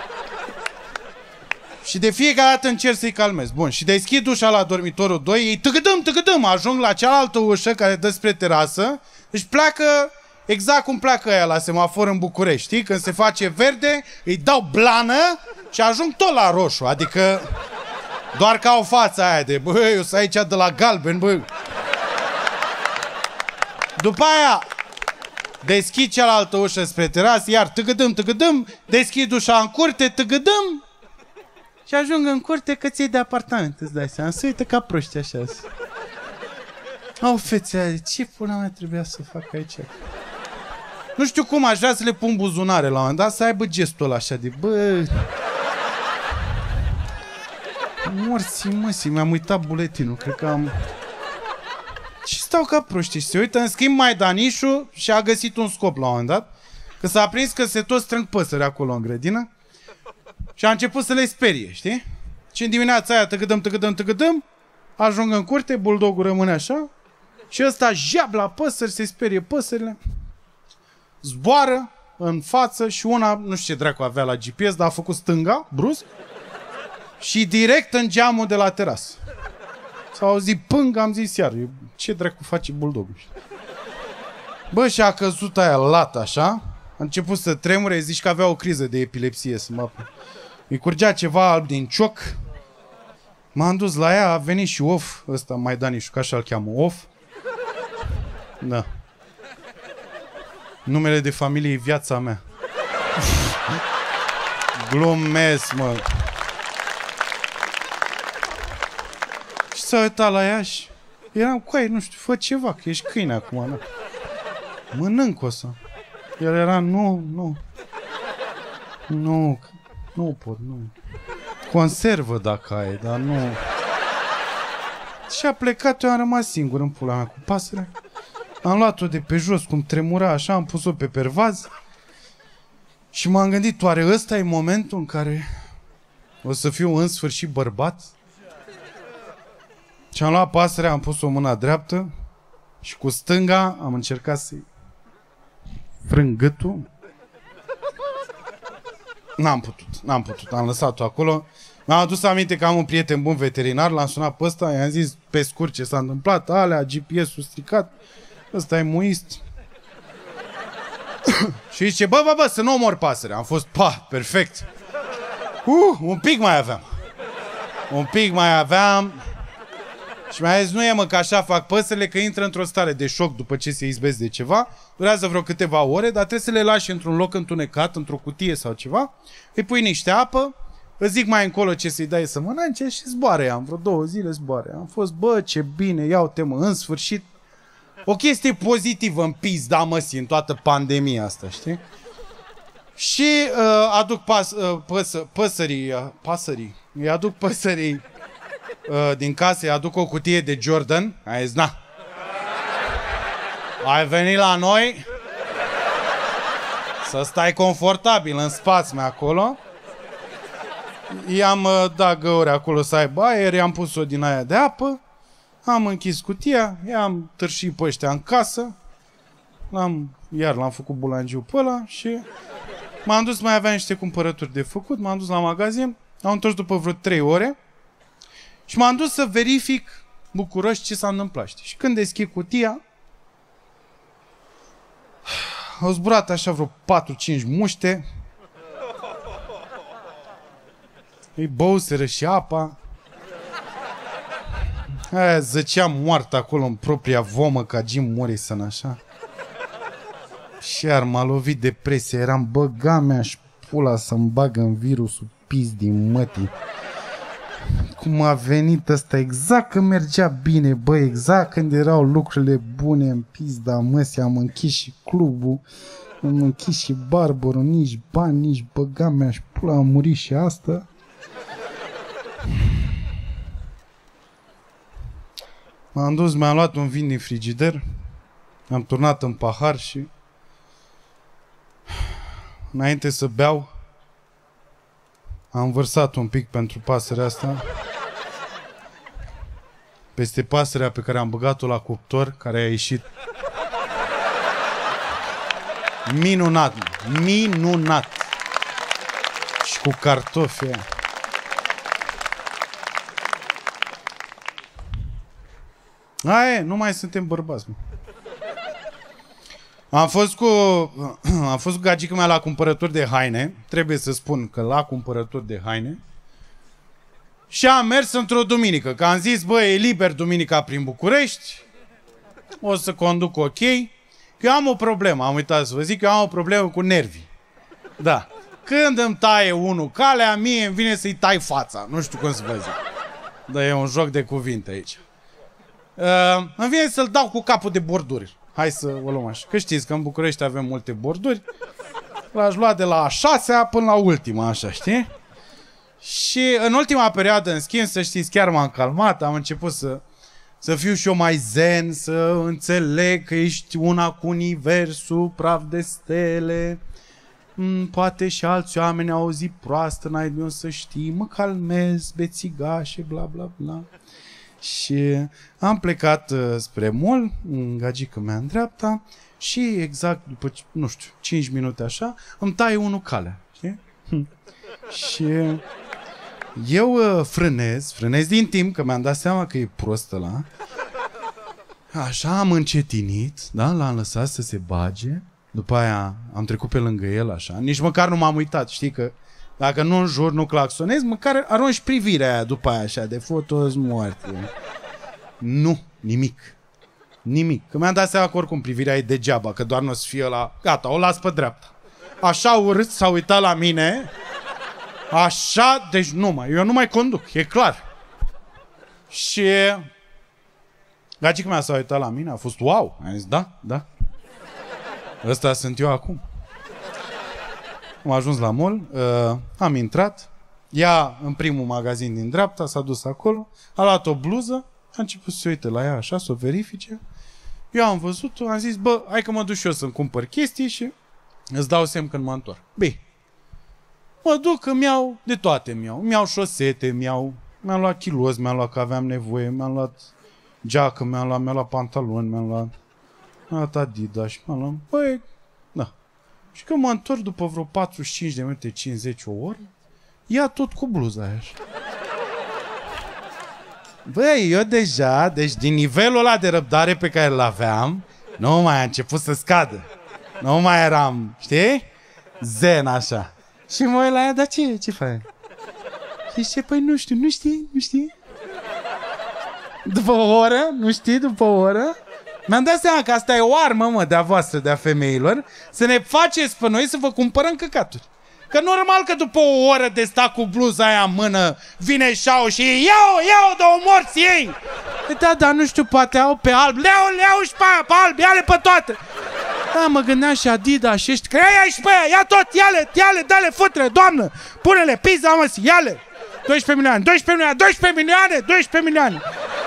Și de fiecare dată încerc să-i calmez. Bun, și deschid ușa la dormitorul 2, ei tăgădăm, ajung la cealaltă ușă care dă spre terasă, își pleacă exact cum pleacă aia la semafor în București, știi? Când se face verde, îi dau blană și ajung tot la roșu, adică doar că au fața aia de, bă, eu sunt aici de la galben, bă. După aia deschid cealaltă ușă spre terasă, iar tăgădăm, deschid ușa în curte, tăgădăm și ajung în curte că ți-e de apartament, îți dai seama, se uită ca proști așa. Au fețe, ce pula mea trebuia să fac aici? Nu știu cum, aș vrea să le pun buzunare la un moment dat, să aibă gestul ăla așa de, bă... Morții măsii, mi-am uitat buletinul, cred că am... Și stau ca proști și se uită, în schimb Maidanișul și-a găsit un scop la un moment dat, că s-a prins că se tot strâng păsări acolo în grădină și a început să le sperie, știi? Și în dimineața aia tăgădăm, ajung în curte, buldogul rămâne așa și ăsta jab la păsări, se sperie păsările, zboară în față și una, nu știu ce dracu avea la GPS, dar a făcut stânga, brusc, și direct în geamul de la terasă. S-a auzit pâng, am zis iar, ce dracu face buldogul? Bă, și a căzut aia lat așa, a început să tremure, zici că avea o criză de epilepsie, să mă... Îi curgea ceva alb din cioc. M-am dus la ea, a venit și Of, ăsta Maidanișul, că așa-l cheamă, Of. Da. Numele de familie e Viața Mea. Glumesc, mă. Și s-a uitat la ea și eram cu aia, nu știu, fă ceva, că ești câine acum, nu? Mănânc o să. El era, nu pot, nu. Conservă dacă ai, dar nu. Și a plecat, eu am rămas singur în pula mea cu pasărea. Am luat-o de pe jos, cum tremura așa, am pus-o pe pervaz și m-am gândit, oare ăsta e momentul în care o să fiu în sfârșit bărbat? Și am luat pasărea, am pus-o mâna dreaptă și cu stânga am încercat să-i frâng gâtul. N-am putut, am lăsat-o acolo. Mi-am adus aminte că am un prieten bun veterinar, l-am sunat pe ăsta, i-am zis pe scurt ce s-a întâmplat, alea, GPS-ul stricat, ăsta e muist. Și zice, bă, să nu omor pasărea. Am fost, perfect. Un pic mai aveam. Și mi-a zis, nu e mă, că așa fac păsările, că intră într-o stare de șoc după ce se izbesc de ceva, durează vreo câteva ore, dar trebuie să le lași într-un loc întunecat, într-o cutie sau ceva, îi pui niște apă, îți zic mai încolo ce să-i dai să mănânce și zboară ea, în vreo 2 zile zboară. Am fost, bă, ce bine, iau-te mă, în sfârșit, o chestie pozitivă în pizda măsii, în toată pandemia asta, știi? Și aduc păsării, îi aduc păsării din casă, îi aduc o cutie de Jordan, a zis, na, ai venit la noi să stai confortabil în spațiu acolo. I-am dat găuri acolo să aibă aer, i-am pus-o din aia de apă, am închis cutia, i-am târșit pe ăștia în casă, l-am făcut bulangiu pe ăla și m-am dus, mai aveam niște cumpărături de făcut, m-am dus la magazin, am întors după vreo 3 ore și m-am dus să verific bucuros ce s-a întâmplat, știi? Și când deschid cutia, au zburat așa vreo 4-5 muște, îi băuseră și apa, aia zăcea moartă acolo în propria vomă ca Jim Morrison, așa. Și iar m-a lovit depresia, eram băga mea-și pula să-mi bagă în virusul pis din mătii. Cum a venit ăsta, exact când mergea bine, bă, exact când erau lucrurile bune în pizda măsii, am închis și clubul, am închis și barborul, nici bani, nici băga mea-și pula, a murit și asta. M-am dus, mi-am luat un vin din frigider, am turnat în pahar și înainte să beau, am vărsat un pic pentru pasărea asta. Peste pasărea pe care am băgat-o la cuptor, care a ieșit minunat, minunat. Și cu cartofi. Aia, nu mai suntem bărbați, mă. Am fost cu gagica mea la cumpărături de haine. Trebuie să spun că la cumpărături de haine. Și am mers într-o duminică. Că am zis, bă, e liber duminica prin București. O să conduc ok. Eu am o problemă, am uitat să vă zic, eu am o problemă cu nervii. Da. Când îmi taie unul calea, mie îmi vine să-i tai fața. Nu știu cum să vă zic. Dar e un joc de cuvinte aici. Îmi vine să-l dau cu capul de borduri. Hai să o luăm așa. Că știți că în București avem multe borduri. L-aș lua de la a 6-a până la ultima, așa, știi? Și în ultima perioadă, în schimb, să știți, chiar m-am calmat. Am început să fiu și eu mai zen, să înțeleg că ești una cu universul, praf de stele. Poate și alți oameni au o zi proastă, n-ai de unde să știi. Mă calmez, bețigașe, bla bla bla. Și am plecat spre mall, gagică mea în dreapta, și exact după, nu știu, 5 minute așa, îmi taie unul calea, știi? Și eu frânez din timp, că mi-am dat seama că e prost ăla. Așa am încetinit, da? L-am lăsat să se bage. După aia am trecut pe lângă el, așa. Nici măcar nu m-am uitat, știi că dacă nu înjur, nu claxonez, măcar arunci privirea aia după aia, așa, de fotos moarte. Nu, nimic. Nimic. Că mi-am dat seama că oricum privirea e degeaba, că doar nu o să fie ăla... Gata, o las pe dreapta. Așa urât s-a uitat la mine. Așa, deci eu nu mai conduc, e clar. Și gagica mea s-a uitat la mine, a fost wow. Am zis, da. Ăsta sunt eu acum. Am ajuns la mall, am intrat, ea în primul magazin din dreapta, s-a dus acolo, a luat o bluză, a început să se uite la ea așa, să o verifice. Eu am văzut-o, am zis, bă, hai că mă duc și eu să-mi cumpăr chestii și îți dau semn când mă întorc. Bine. Mă duc, îmi iau de toate, îmi iau șosete, mi-am luat chilozi, mi-am luat că aveam nevoie, mi-am luat geacă, mi-am luat pantaloni, mi-am luat Adidas și mi-am luat, băi, da. Și când mă întorc după vreo 45 de minute, 50 o oră, ia tot cu bluza aia așa. Băi, eu deja, deci din nivelul ăla de răbdare pe care îl aveam, nu mai a început să scadă. Nu mai eram, știi? Zen așa. Și mă uit la ea, dar ce faci? Și zice, păi nu știi? După o oră, nu știi, după o oră, mi-am dat seama că asta e o armă, mă, de-a voastră, de-a femeilor, să ne faceți pe noi să vă cumpărăm căcaturi. Că normal că după o oră de sta cu bluza aia în mână, vine șau și iau, două morți ei! Da, dar nu știu, poate au pe alb, le-au și pe alb, ia-le pe toate! Da, mă gândeam și Adidas și ești, că ia și pe aia, ia tot, ia-le, dă-le, fute-le, doamnă, pune-le, pizza, mă, ia-le! 12 milioane!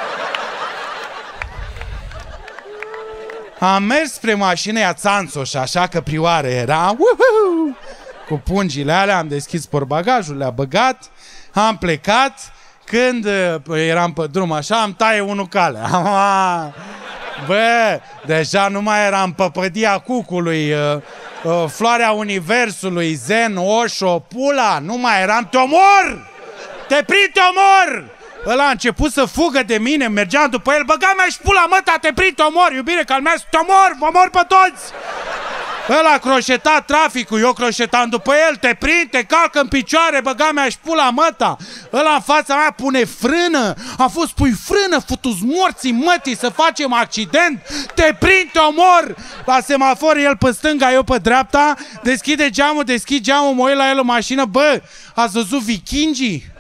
Am mers spre mașină, ea țanțoș, așa că prioară era, cu pungile alea, am deschis portbagajul, le-a băgat, am plecat, când eram pe drum așa, am taie unul calea. Bă, deja nu mai eram păpădia cucului, floarea universului, Zen, Osho, Pula, nu mai eram, te omor! Te prind, te omor! Ăla a început să fugă de mine, mergeam după el, băga mea și pula, mă, te prind, te omor, iubire, calmează, te omor, vă omor pe toți! Ăla a croșetat traficul, eu croșetam după el, te prind, te calcă în picioare, băga mea și pula, măta! Ăla în fața mea pune frână, a fost pui frână, futu-ți morții mătii să facem accident, te prind, te omor! La semafor el pe stânga, eu pe dreapta, deschid geamul, mă uit la el în mașină, bă, ați văzut vikingii?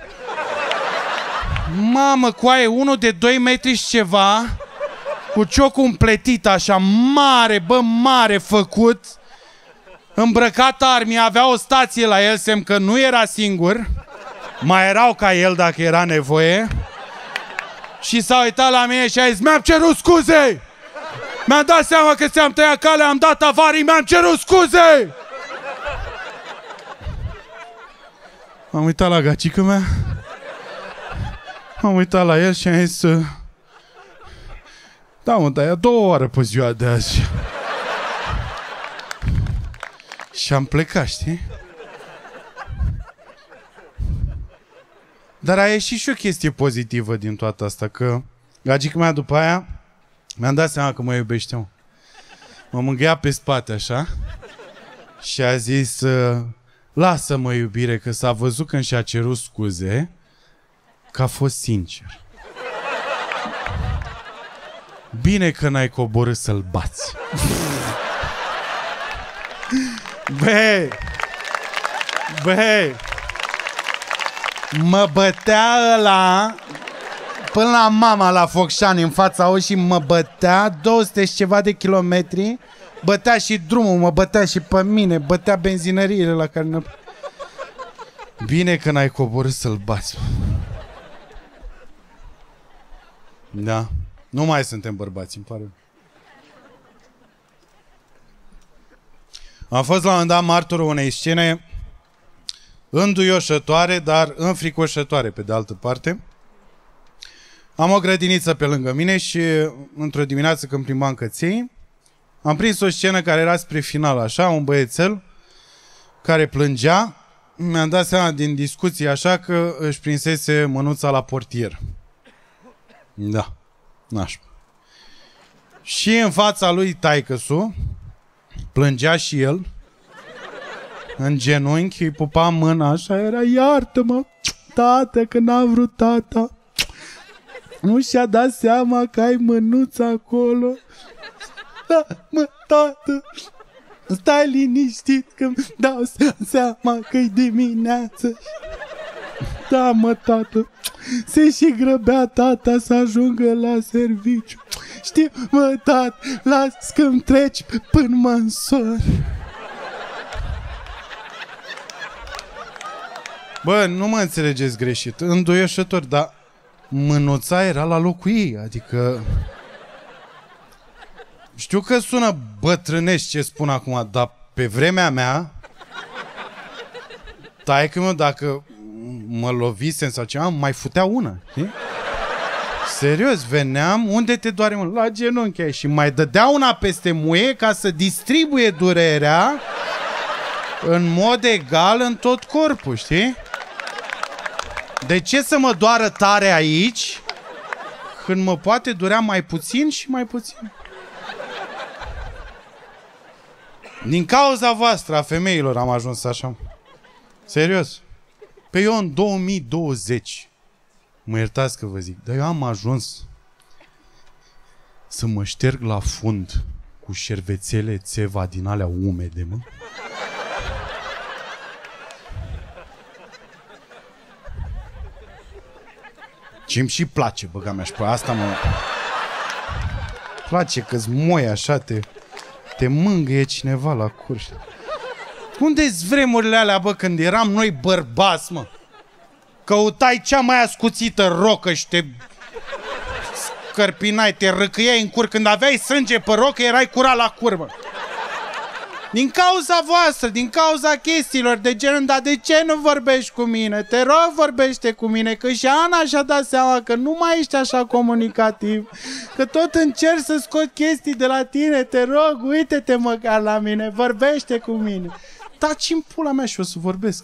Mamă, coaie, unul de 2 metri și ceva, cu ciocul împletit așa, mare făcut, îmbrăcat armii, avea o stație la el, semn că nu era singur, mai erau ca el dacă era nevoie, și s-a uitat la mine și a zis, mi-am cerut scuze! Mi-am dat seama că ți-am tăiat calea, am dat avarii, mi-am cerut scuze! M-am uitat la gagică mea. M-am uitat la el și am zis... Da, mă, dar e a doua oară pe ziua de azi. Și am plecat, știi? Dar a ieșit și o chestie pozitivă din toată asta, că gagică mea după aia mi-am dat seama că mă iubește, mă. M-a mângâiat pe spate, așa, și a zis, lasă-mă, iubire, că s-a văzut când și-a cerut scuze, că a fost sincer. Bine că n-ai coborât să-l bați. Băi, mă bătea ăla până la mama la Focșani în fața ușii, mă bătea 200 și ceva de kilometri, bătea și drumul, mă bătea și pe mine, bătea benzinăriile la care ne... Bine că n-ai coborât să-l bați. Da, nu mai suntem bărbați, îmi pare. Am fost la un moment dat martorul unei scene înduioșătoare, dar înfricoșătoare pe de altă parte. Am o grădiniță pe lângă mine și într-o dimineață când plimbam căței, am prins o scenă care era spre final, așa, un băiețel care plângea. Mi-am dat seama din discuții așa că își prinsese mânuța la portier. Da, nașpa. Și în fața lui taică-su plângea și el, în genunchi, îi pupa mâna așa, era iartă-mă, tată, că n-a vrut tata. Nu și-a dat seama că ai mânuța acolo. Da, mă, tată, stai liniștit că-mi dau seama că-i dimineață. Da, mă, tată, se și grăbea tata să ajungă la serviciu. Știu, mă, tată, las că-mi treci până mă însor. Bă, nu mă înțelegeți greșit, îndoieșător, dar mânuța era la locul ei, adică... Știu că sună bătrânești ce spun acum, dar pe vremea mea, taică-meu, dacă mă lovisem sau ceva, mai futea una, știi? Serios, veneam, unde te doare mâna? La genunchi și mai dădea una peste muie ca să distribuie durerea în mod egal în tot corpul, știi? De ce să mă doară tare aici când mă poate durea mai puțin și mai puțin? Din cauza voastră, a femeilor, am ajuns așa. Serios. Pe eu în 2020, mă iertați că vă zic, dar eu am ajuns să mă șterg la fund cu șervețele țeva din alea umede, mă. Ce-mi și place, băga mea, și pe asta mă... place că-ți moi așa, te mângâie cineva la curș. Unde-s vremurile alea, bă, când eram noi bărbați, mă? Căutai cea mai ascuțită rocă și te scărpinai, te răcâiai în cur. Când aveai sânge pe rocă, erai curat la curmă. Din cauza voastră, din cauza chestiilor de genul, dar de ce nu vorbești cu mine? Te rog, vorbește cu mine, că și Ana și-a dat seama că nu mai ești așa comunicativ, că tot încerci să scot chestii de la tine, te rog, uite-te măcar la mine, vorbește cu mine. Taci-mi pula mea și o să vorbesc.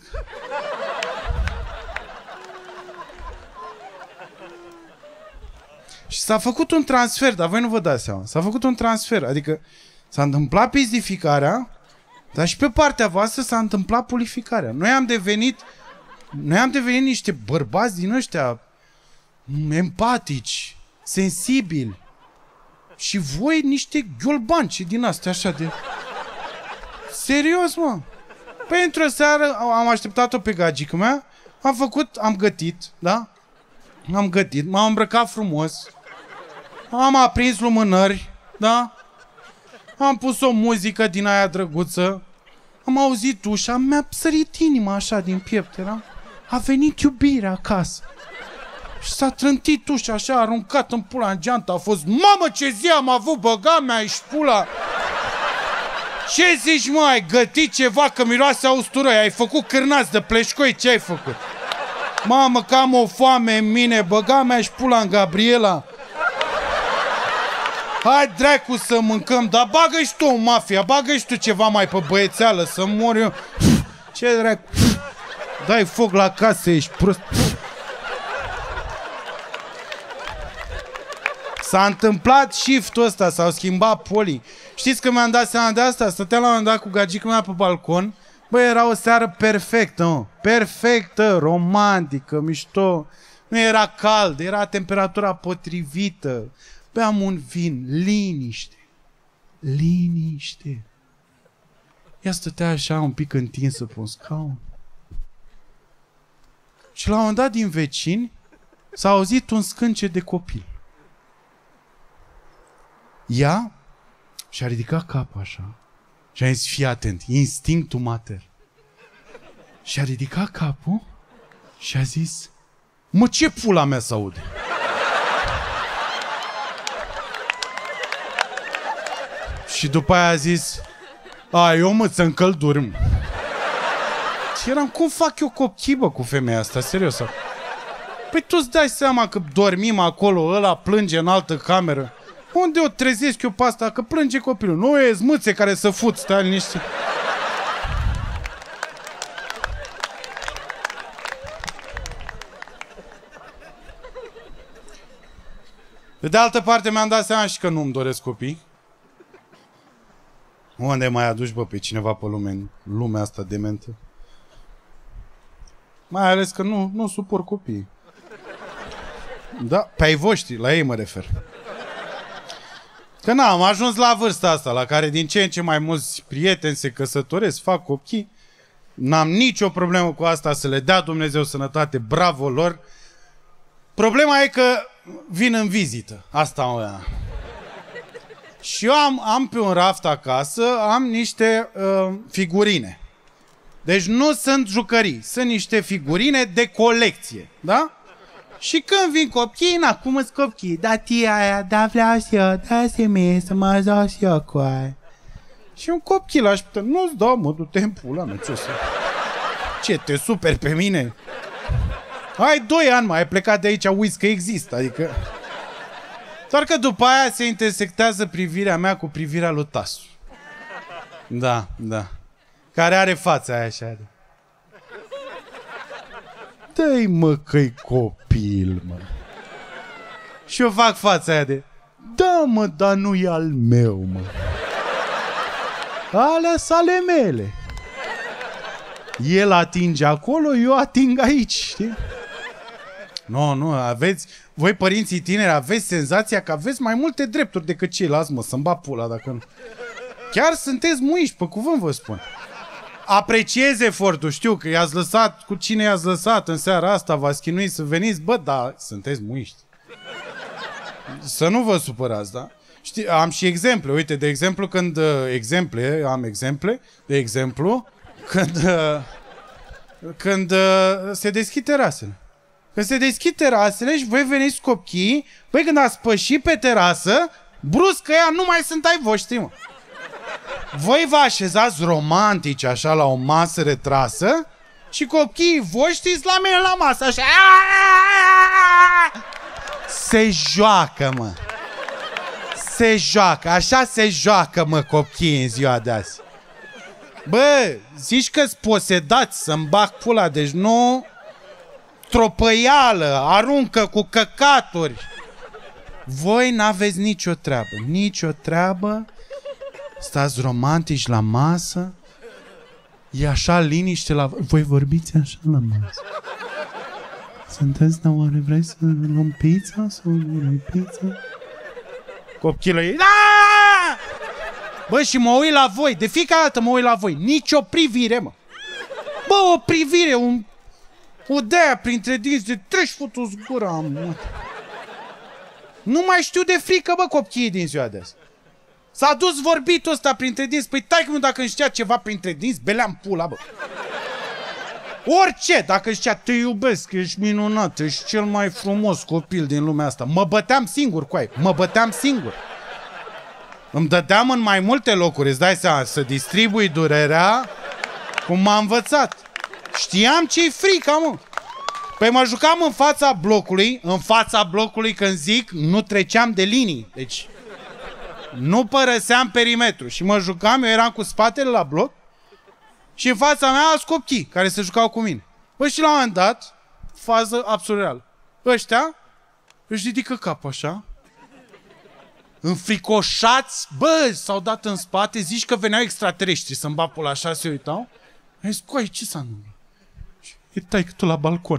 Și s-a făcut un transfer, dar voi nu vă dați seama, s-a făcut un transfer, adică s-a întâmplat pizdificarea, dar și pe partea voastră s-a întâmplat pulificarea. Noi am devenit niște bărbați din ăștia empatici, sensibili. Și voi niște ghiolbanci din astea așa de... Serios, mă. Pentru o seară am așteptat-o pe gagică mea, am gătit, da? Am gătit, m-am îmbrăcat frumos, am aprins lumânări, da? Am pus o muzică din aia drăguță, am auzit ușa, mi-a sărit inima așa din piept, era? A venit iubirea acasă. Și s-a trântit ușa așa, aruncat în pula în geantă, a fost, mamă ce zi am avut, băga mea, ești pula! Ce zici, mă, ai gătit ceva că miroase a usturoi? Ai făcut cârnați de pleșcoi? Ce ai făcut? Mamă, că am o foame în mine, băga mea și pula în Gabriela. Hai dracu să mâncăm, dar bagă și tu o mafia, bagă și tu ceva mai pe băiețeală, să mor eu. Ce dracu? Dai foc la casă, ești prost. S-a întâmplat shift-ul ăsta, s-au schimbat polii. Știți că mi-am dat seama de asta? Stăteam la un moment dat cu gagica mea pe balcon. Bă, era o seară perfectă, mă. Perfectă, romantică, mișto. Nu era cald, era temperatura potrivită. Beam un vin, liniște. Liniște. Ea stătea așa un pic întinsă pe un scaun. Și la un moment dat din vecini s-a auzit un scânce de copil. Ea și-a ridicat capul așa și a zis, fii atent, instinctul mater. Și-a ridicat capul și a zis, mă, ce pula mea să aude? Și după aia a zis, eu mă, ți încălduri, mă. Și eram, cum fac eu copii, bă, cu femeia asta, serios? Păi tu îți dai seama că dormim acolo, ăla plânge în altă cameră. Unde o trezesc eu pe asta? Că plânge copilul. Nu e zmâțe care să fut, stai liniștit. Pe de altă parte mi-am dat seama și că nu-mi doresc copii. Unde mai aduci, bă, pe cineva pe lume, în lumea asta dementă? Mai ales că nu suport copii. Da, pe ai voștri, la ei mă refer. Că am ajuns la vârsta asta, la care din ce în ce mai mulți prieteni se căsătoresc, fac copii. N-am nicio problemă cu asta, să le dea Dumnezeu sănătate, bravo lor. Problema e că vin în vizită. Asta mă. Și eu am pe un raft acasă, am niște figurine. Deci nu sunt jucării, sunt niște figurine de colecție, da? Și când vin copiii, cum îți copii? Da, tia aia, da, vreau și eu, da, mie să mă dau și eu cu aia. Și un copil aș putea, nu-ți dau, mă, du-te în pula mea, ce o să... Ce, te superi pe mine? Ai 2 ani, mai ai plecat de aici, uiți că există, adică... Doar că după aia se intersectează privirea mea cu privirea lui Tasu. Da, da. Care are fața aia așa. Dă-i, mă, că-i copil, mă. Și eu fac fața aia de... Da, mă, dar nu e al meu, mă. Alea-s ale mele. El atinge acolo, eu ating aici, știi? Nu, aveți... Voi, părinții tineri, aveți senzația că aveți mai multe drepturi decât ceilalți, mă, să-mi bat pula dacă nu. Chiar sunteți muiși, pe cuvânt vă spun. Apreciez efortul, știu că i-ați lăsat, cu cine i-ați lăsat în seara asta, v-ați chinuit să veniți, bă, dar sunteți muiști. Să nu vă supărați, da? Știi, am și exemple, uite, de exemplu, când, când se deschid terasele. Când se deschid terasele și voi veniți cu copiii, băi, când ați pășit pe terasă, brusc ăia nu mai sunt ai voștri, mă. Voi vă așezați romantici așa la o masă retrasă și copiii voștri la mine la masă așa. Se joacă, mă. Se joacă, așa se joacă, mă, copiii în ziua de azi. Bă, zici că-s posedați să-mi bag pula, deci nu tropăială, aruncă cu căcaturi. Voi n-aveți nicio treabă. Stați romantici la masă. E așa liniște la... Voi vorbiți așa la masă. Sunteți, dar oare vrei să luăm pizza? Sau vrei pizza? Copilul e... Da! Bă, și mă uit la voi. De fiecare dată mă uit la voi. Nici o privire, mă. Bă, o privire, o de-aia printre dinți de treci futu-ți gura, mă. Nu mai știu de frică, bă, copiii din ziua de azi. S-a dus vorbitul ăsta printre dinți. Păi taică-mi, dacă îmi știa ceva printre dinți, beleam pula, bă. Orice, dacă știa, te iubesc, ești minunat, ești cel mai frumos copil din lumea asta. Mă băteam singur, coaie, mă băteam singur. Îmi dădeam în mai multe locuri, îți dai seama, să distribui durerea cum m-a învățat. Știam ce-i frica, mă. Păi mă jucam în fața blocului când zic, nu treceam de linii. Deci nu părăseam perimetru. Și mă jucam, eu eram cu spatele la bloc și în fața mea alți copii care se jucau cu mine. Bă, și la un moment dat, fază absolut reală. Ăștia își ridică capul așa, înfricoșați, bă, s-au dat în spate, zici că veneau extraterestri să-mi bat pula așa, se uitau. Ai zis, coai, ce s-a întâmplat? E taică-tu la balcon.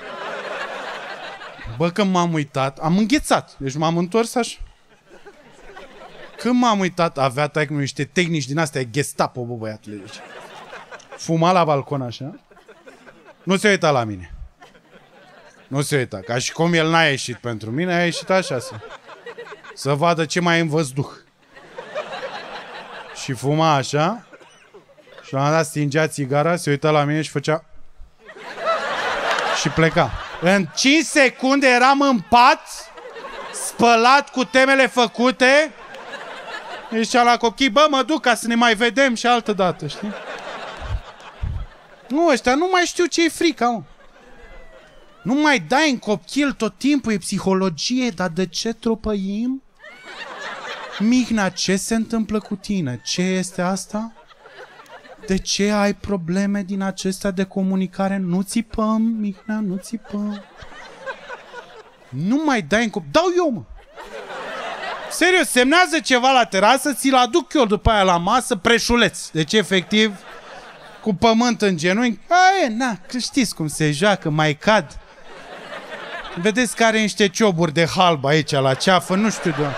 Bă, când m-am uitat, am înghețat, deci m-am întors așa. Când m-am uitat, avea taică-mi niște tehnici din astea, Gestapo, bă, băiatule, deci. Fuma la balcon așa, nu se uita la mine. Nu se uita, ca și cum el n-a ieșit pentru mine, a ieșit așa să vadă ce mai învăzduh. Și fuma așa și la un moment dat stingea țigara, se uita la mine și făcea și pleca. În 5 secunde eram în pat, spălat cu temele făcute. Și la copii, bă, mă duc ca să ne mai vedem și altă dată, știi? Nu, ăștia nu mai știu ce-i frica, mă. Nu mai dai în copil tot timpul, e psihologie, dar de ce tropăim? Mihnea, ce se întâmplă cu tine? Ce este asta? De ce ai probleme din acestea de comunicare? Nu țipăm, Mihnea, nu țipăm. Nu mai dai în copil. Dau eu, mă. Serios, semnează ceva la terasă, ți-l aduc eu după aia la masă, preșuleț. Deci, efectiv, cu pământ în genunchi. Na, că știți cum se joacă, mai cad. Vedeți că are niște cioburi de halb aici la ceafă, nu știu de unde.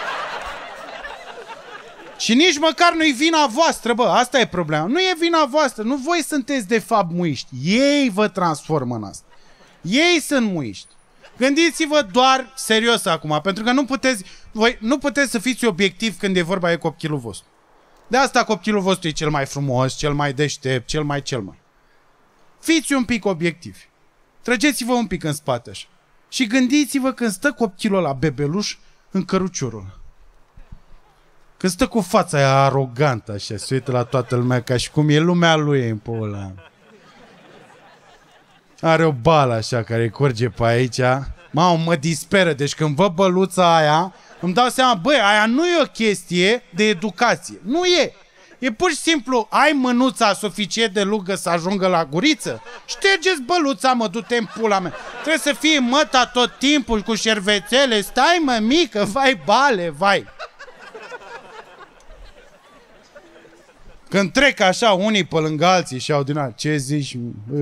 Și nici măcar nu-i vina voastră, bă, asta e problema. Nu e vina voastră, nu voi sunteți de fapt muiști. Ei vă transformă în asta. Ei sunt muiști. Gândiți-vă doar serios acum, pentru că nu puteți să fiți obiectivi când e vorba de copilul vostru. De asta copilul vostru e cel mai frumos, cel mai deștept, cel mai. Fiți un pic obiectivi. Trăgeți-vă un pic în spate așa. Și gândiți-vă când stă copilul ăla bebeluș în căruciorul. Când stă cu fața aia arogantă așa, se uită la toată lumea ca și cum e lumea lui în ăla. Are o bală așa care curge pe aici. Mamă, mă disperă. Deci când văd băluța aia, îmi dau seama, băi, aia nu e o chestie de educație. Nu e. E pur și simplu, ai mânuța suficient de lungă să ajungă la guriță? Ștergeți băluța, mă, du-te în pula mea. Trebuie să fie măta tot timpul cu șervețele. Stai, mă, mică, vai, bale, vai. Când trec așa unii pe lângă alții și au din ala, ce zici?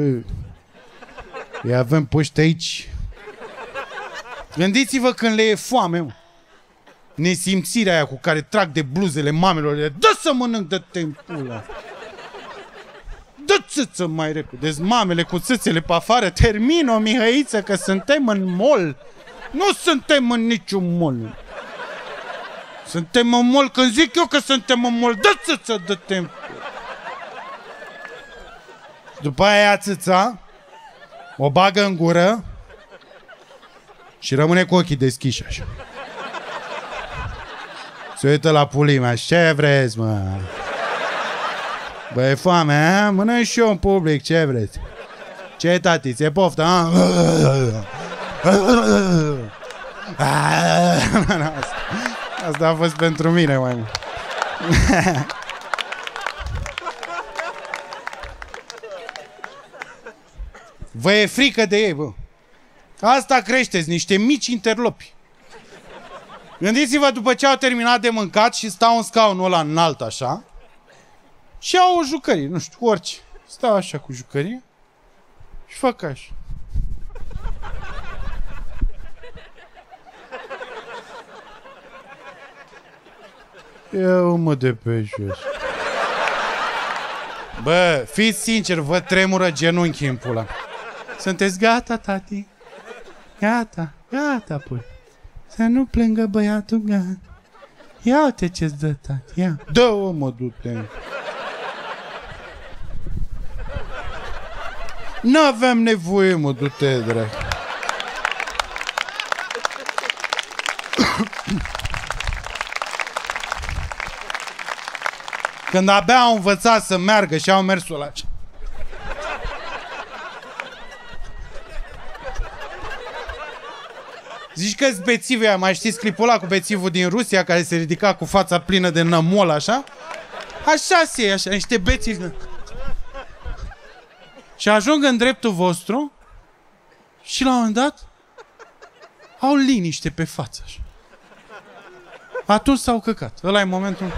Îi avem puște aici. Gândiți-vă când le e foame, mă. Nesimțirea aia cu care trag de bluzele mamelor. Dă să mănânc, dă-te în pula. Dă țâță mai repede. Deci mamele cu țâțele pe afară. Termin-o, Mihăiță, că suntem în mall. Nu suntem în niciun mall. Suntem în mall când zic eu că suntem în mall. Dă țâță, dă-te în pula. După aia ia țâța, o bagă în gură și rămâne cu ochii deschiși așa. Se uită la pulimea. Ce vreți, mă? Bă, e foame, a? Mănânc și eu în public, ce vreți? Ce, tati, ți-e poftă, a? Asta a fost pentru mine, mai mult. Vă e frică de ei, bă. Asta creșteți, niște mici interlopi. Gândiți-vă după ce au terminat de mâncat și stau în scaunul ăla înalt așa și au o jucărie, nu știu, orice. Stau așa cu jucărie și fac așa. Eu mă de pe jos. Bă, fiți sinceri, vă tremură genunchii în pula. Sunteți gata, tati? Gata, gata, pui. Să nu plângă băiatul, gata. Ia uite ce-ți dă, tati, ia. Dă-o, mă, du-te. N-aveam nevoie, mă, du-te, drag. Când abia au învățat să meargă și au mersul ăla. Zici că-s bețivii ăia, mai știți clipul ăla cu bețivul din Rusia care se ridica cu fața plină de nămol, așa? Așa se e, așa, niște bețivi. Și ajung în dreptul vostru și la un moment dat au liniște pe față, așa. Atunci s-au căcat. Ăla e momentul.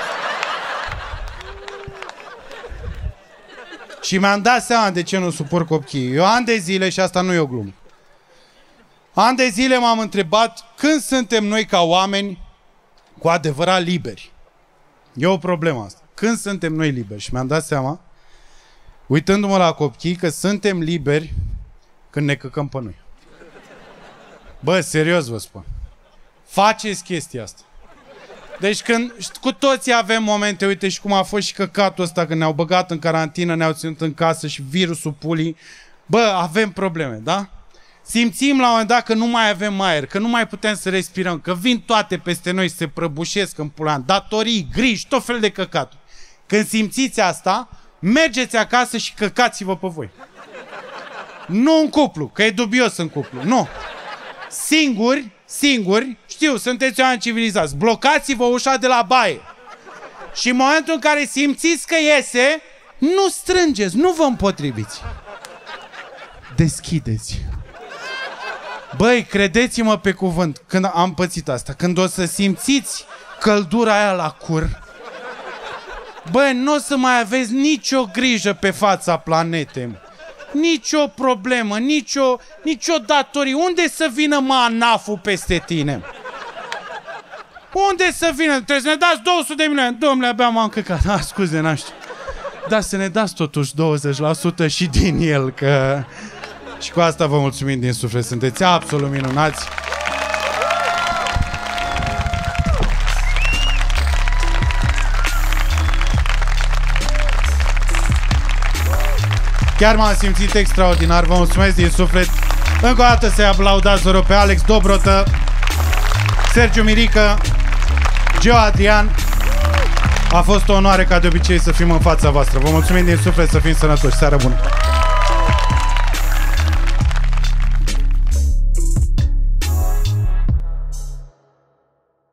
Și mi-am dat seama de ce nu suport copiii. Eu ani de zile, și asta nu e o glumă, ani de zile m-am întrebat când suntem noi ca oameni cu adevărat liberi. E o problemă asta. Când suntem noi liberi? Și mi-am dat seama, uitându-mă la copii, că suntem liberi când ne căcăm pe noi. Bă, serios vă spun. Faceți chestia asta. Deci când cu toții avem momente, uite și cum a fost și căcatul ăsta când ne-au băgat în carantină, ne-au ținut în casă și virusul pulii. Bă, avem probleme, da? Simțim la un moment dat că nu mai avem aer, că nu mai putem să respirăm, că vin toate peste noi, se prăbușesc în pula, datorii, griji, tot fel de căcaturi. Când simțiți asta, mergeți acasă și căcați-vă pe voi. Nu în cuplu, că e dubios în cuplu, nu. Singuri, știu, sunteți oameni civilizați, blocați-vă ușa de la baie. Și în momentul în care simțiți că iese, nu strângeți, nu vă împotriviți. Deschideți. Băi, credeți-mă pe cuvânt, când am pățit asta, când o să simțiți căldura aia la cur, băi, nu o să mai aveți nicio grijă pe fața planetei. Nicio problemă, nicio datorie. Unde să vină ANAF-ul peste tine? Unde să vină? Trebuie să ne dați 200 de milioane. Dom'le, abia m-am căcat. Scuze, n-aș știu. Dar să ne dați totuși 20% și din el, că... Și cu asta vă mulțumim din suflet. Sunteți absolut minunați. Chiar m-am simțit extraordinar. Vă mulțumesc din suflet. Încă o dată să-i aplaudați, vă rog, pe Alex Dobrotă, Sergiu Mirică, Geo Adrian. A fost o onoare, ca de obicei, să fim în fața voastră. Vă mulțumim din suflet, să fim sănătoși. Seară bună!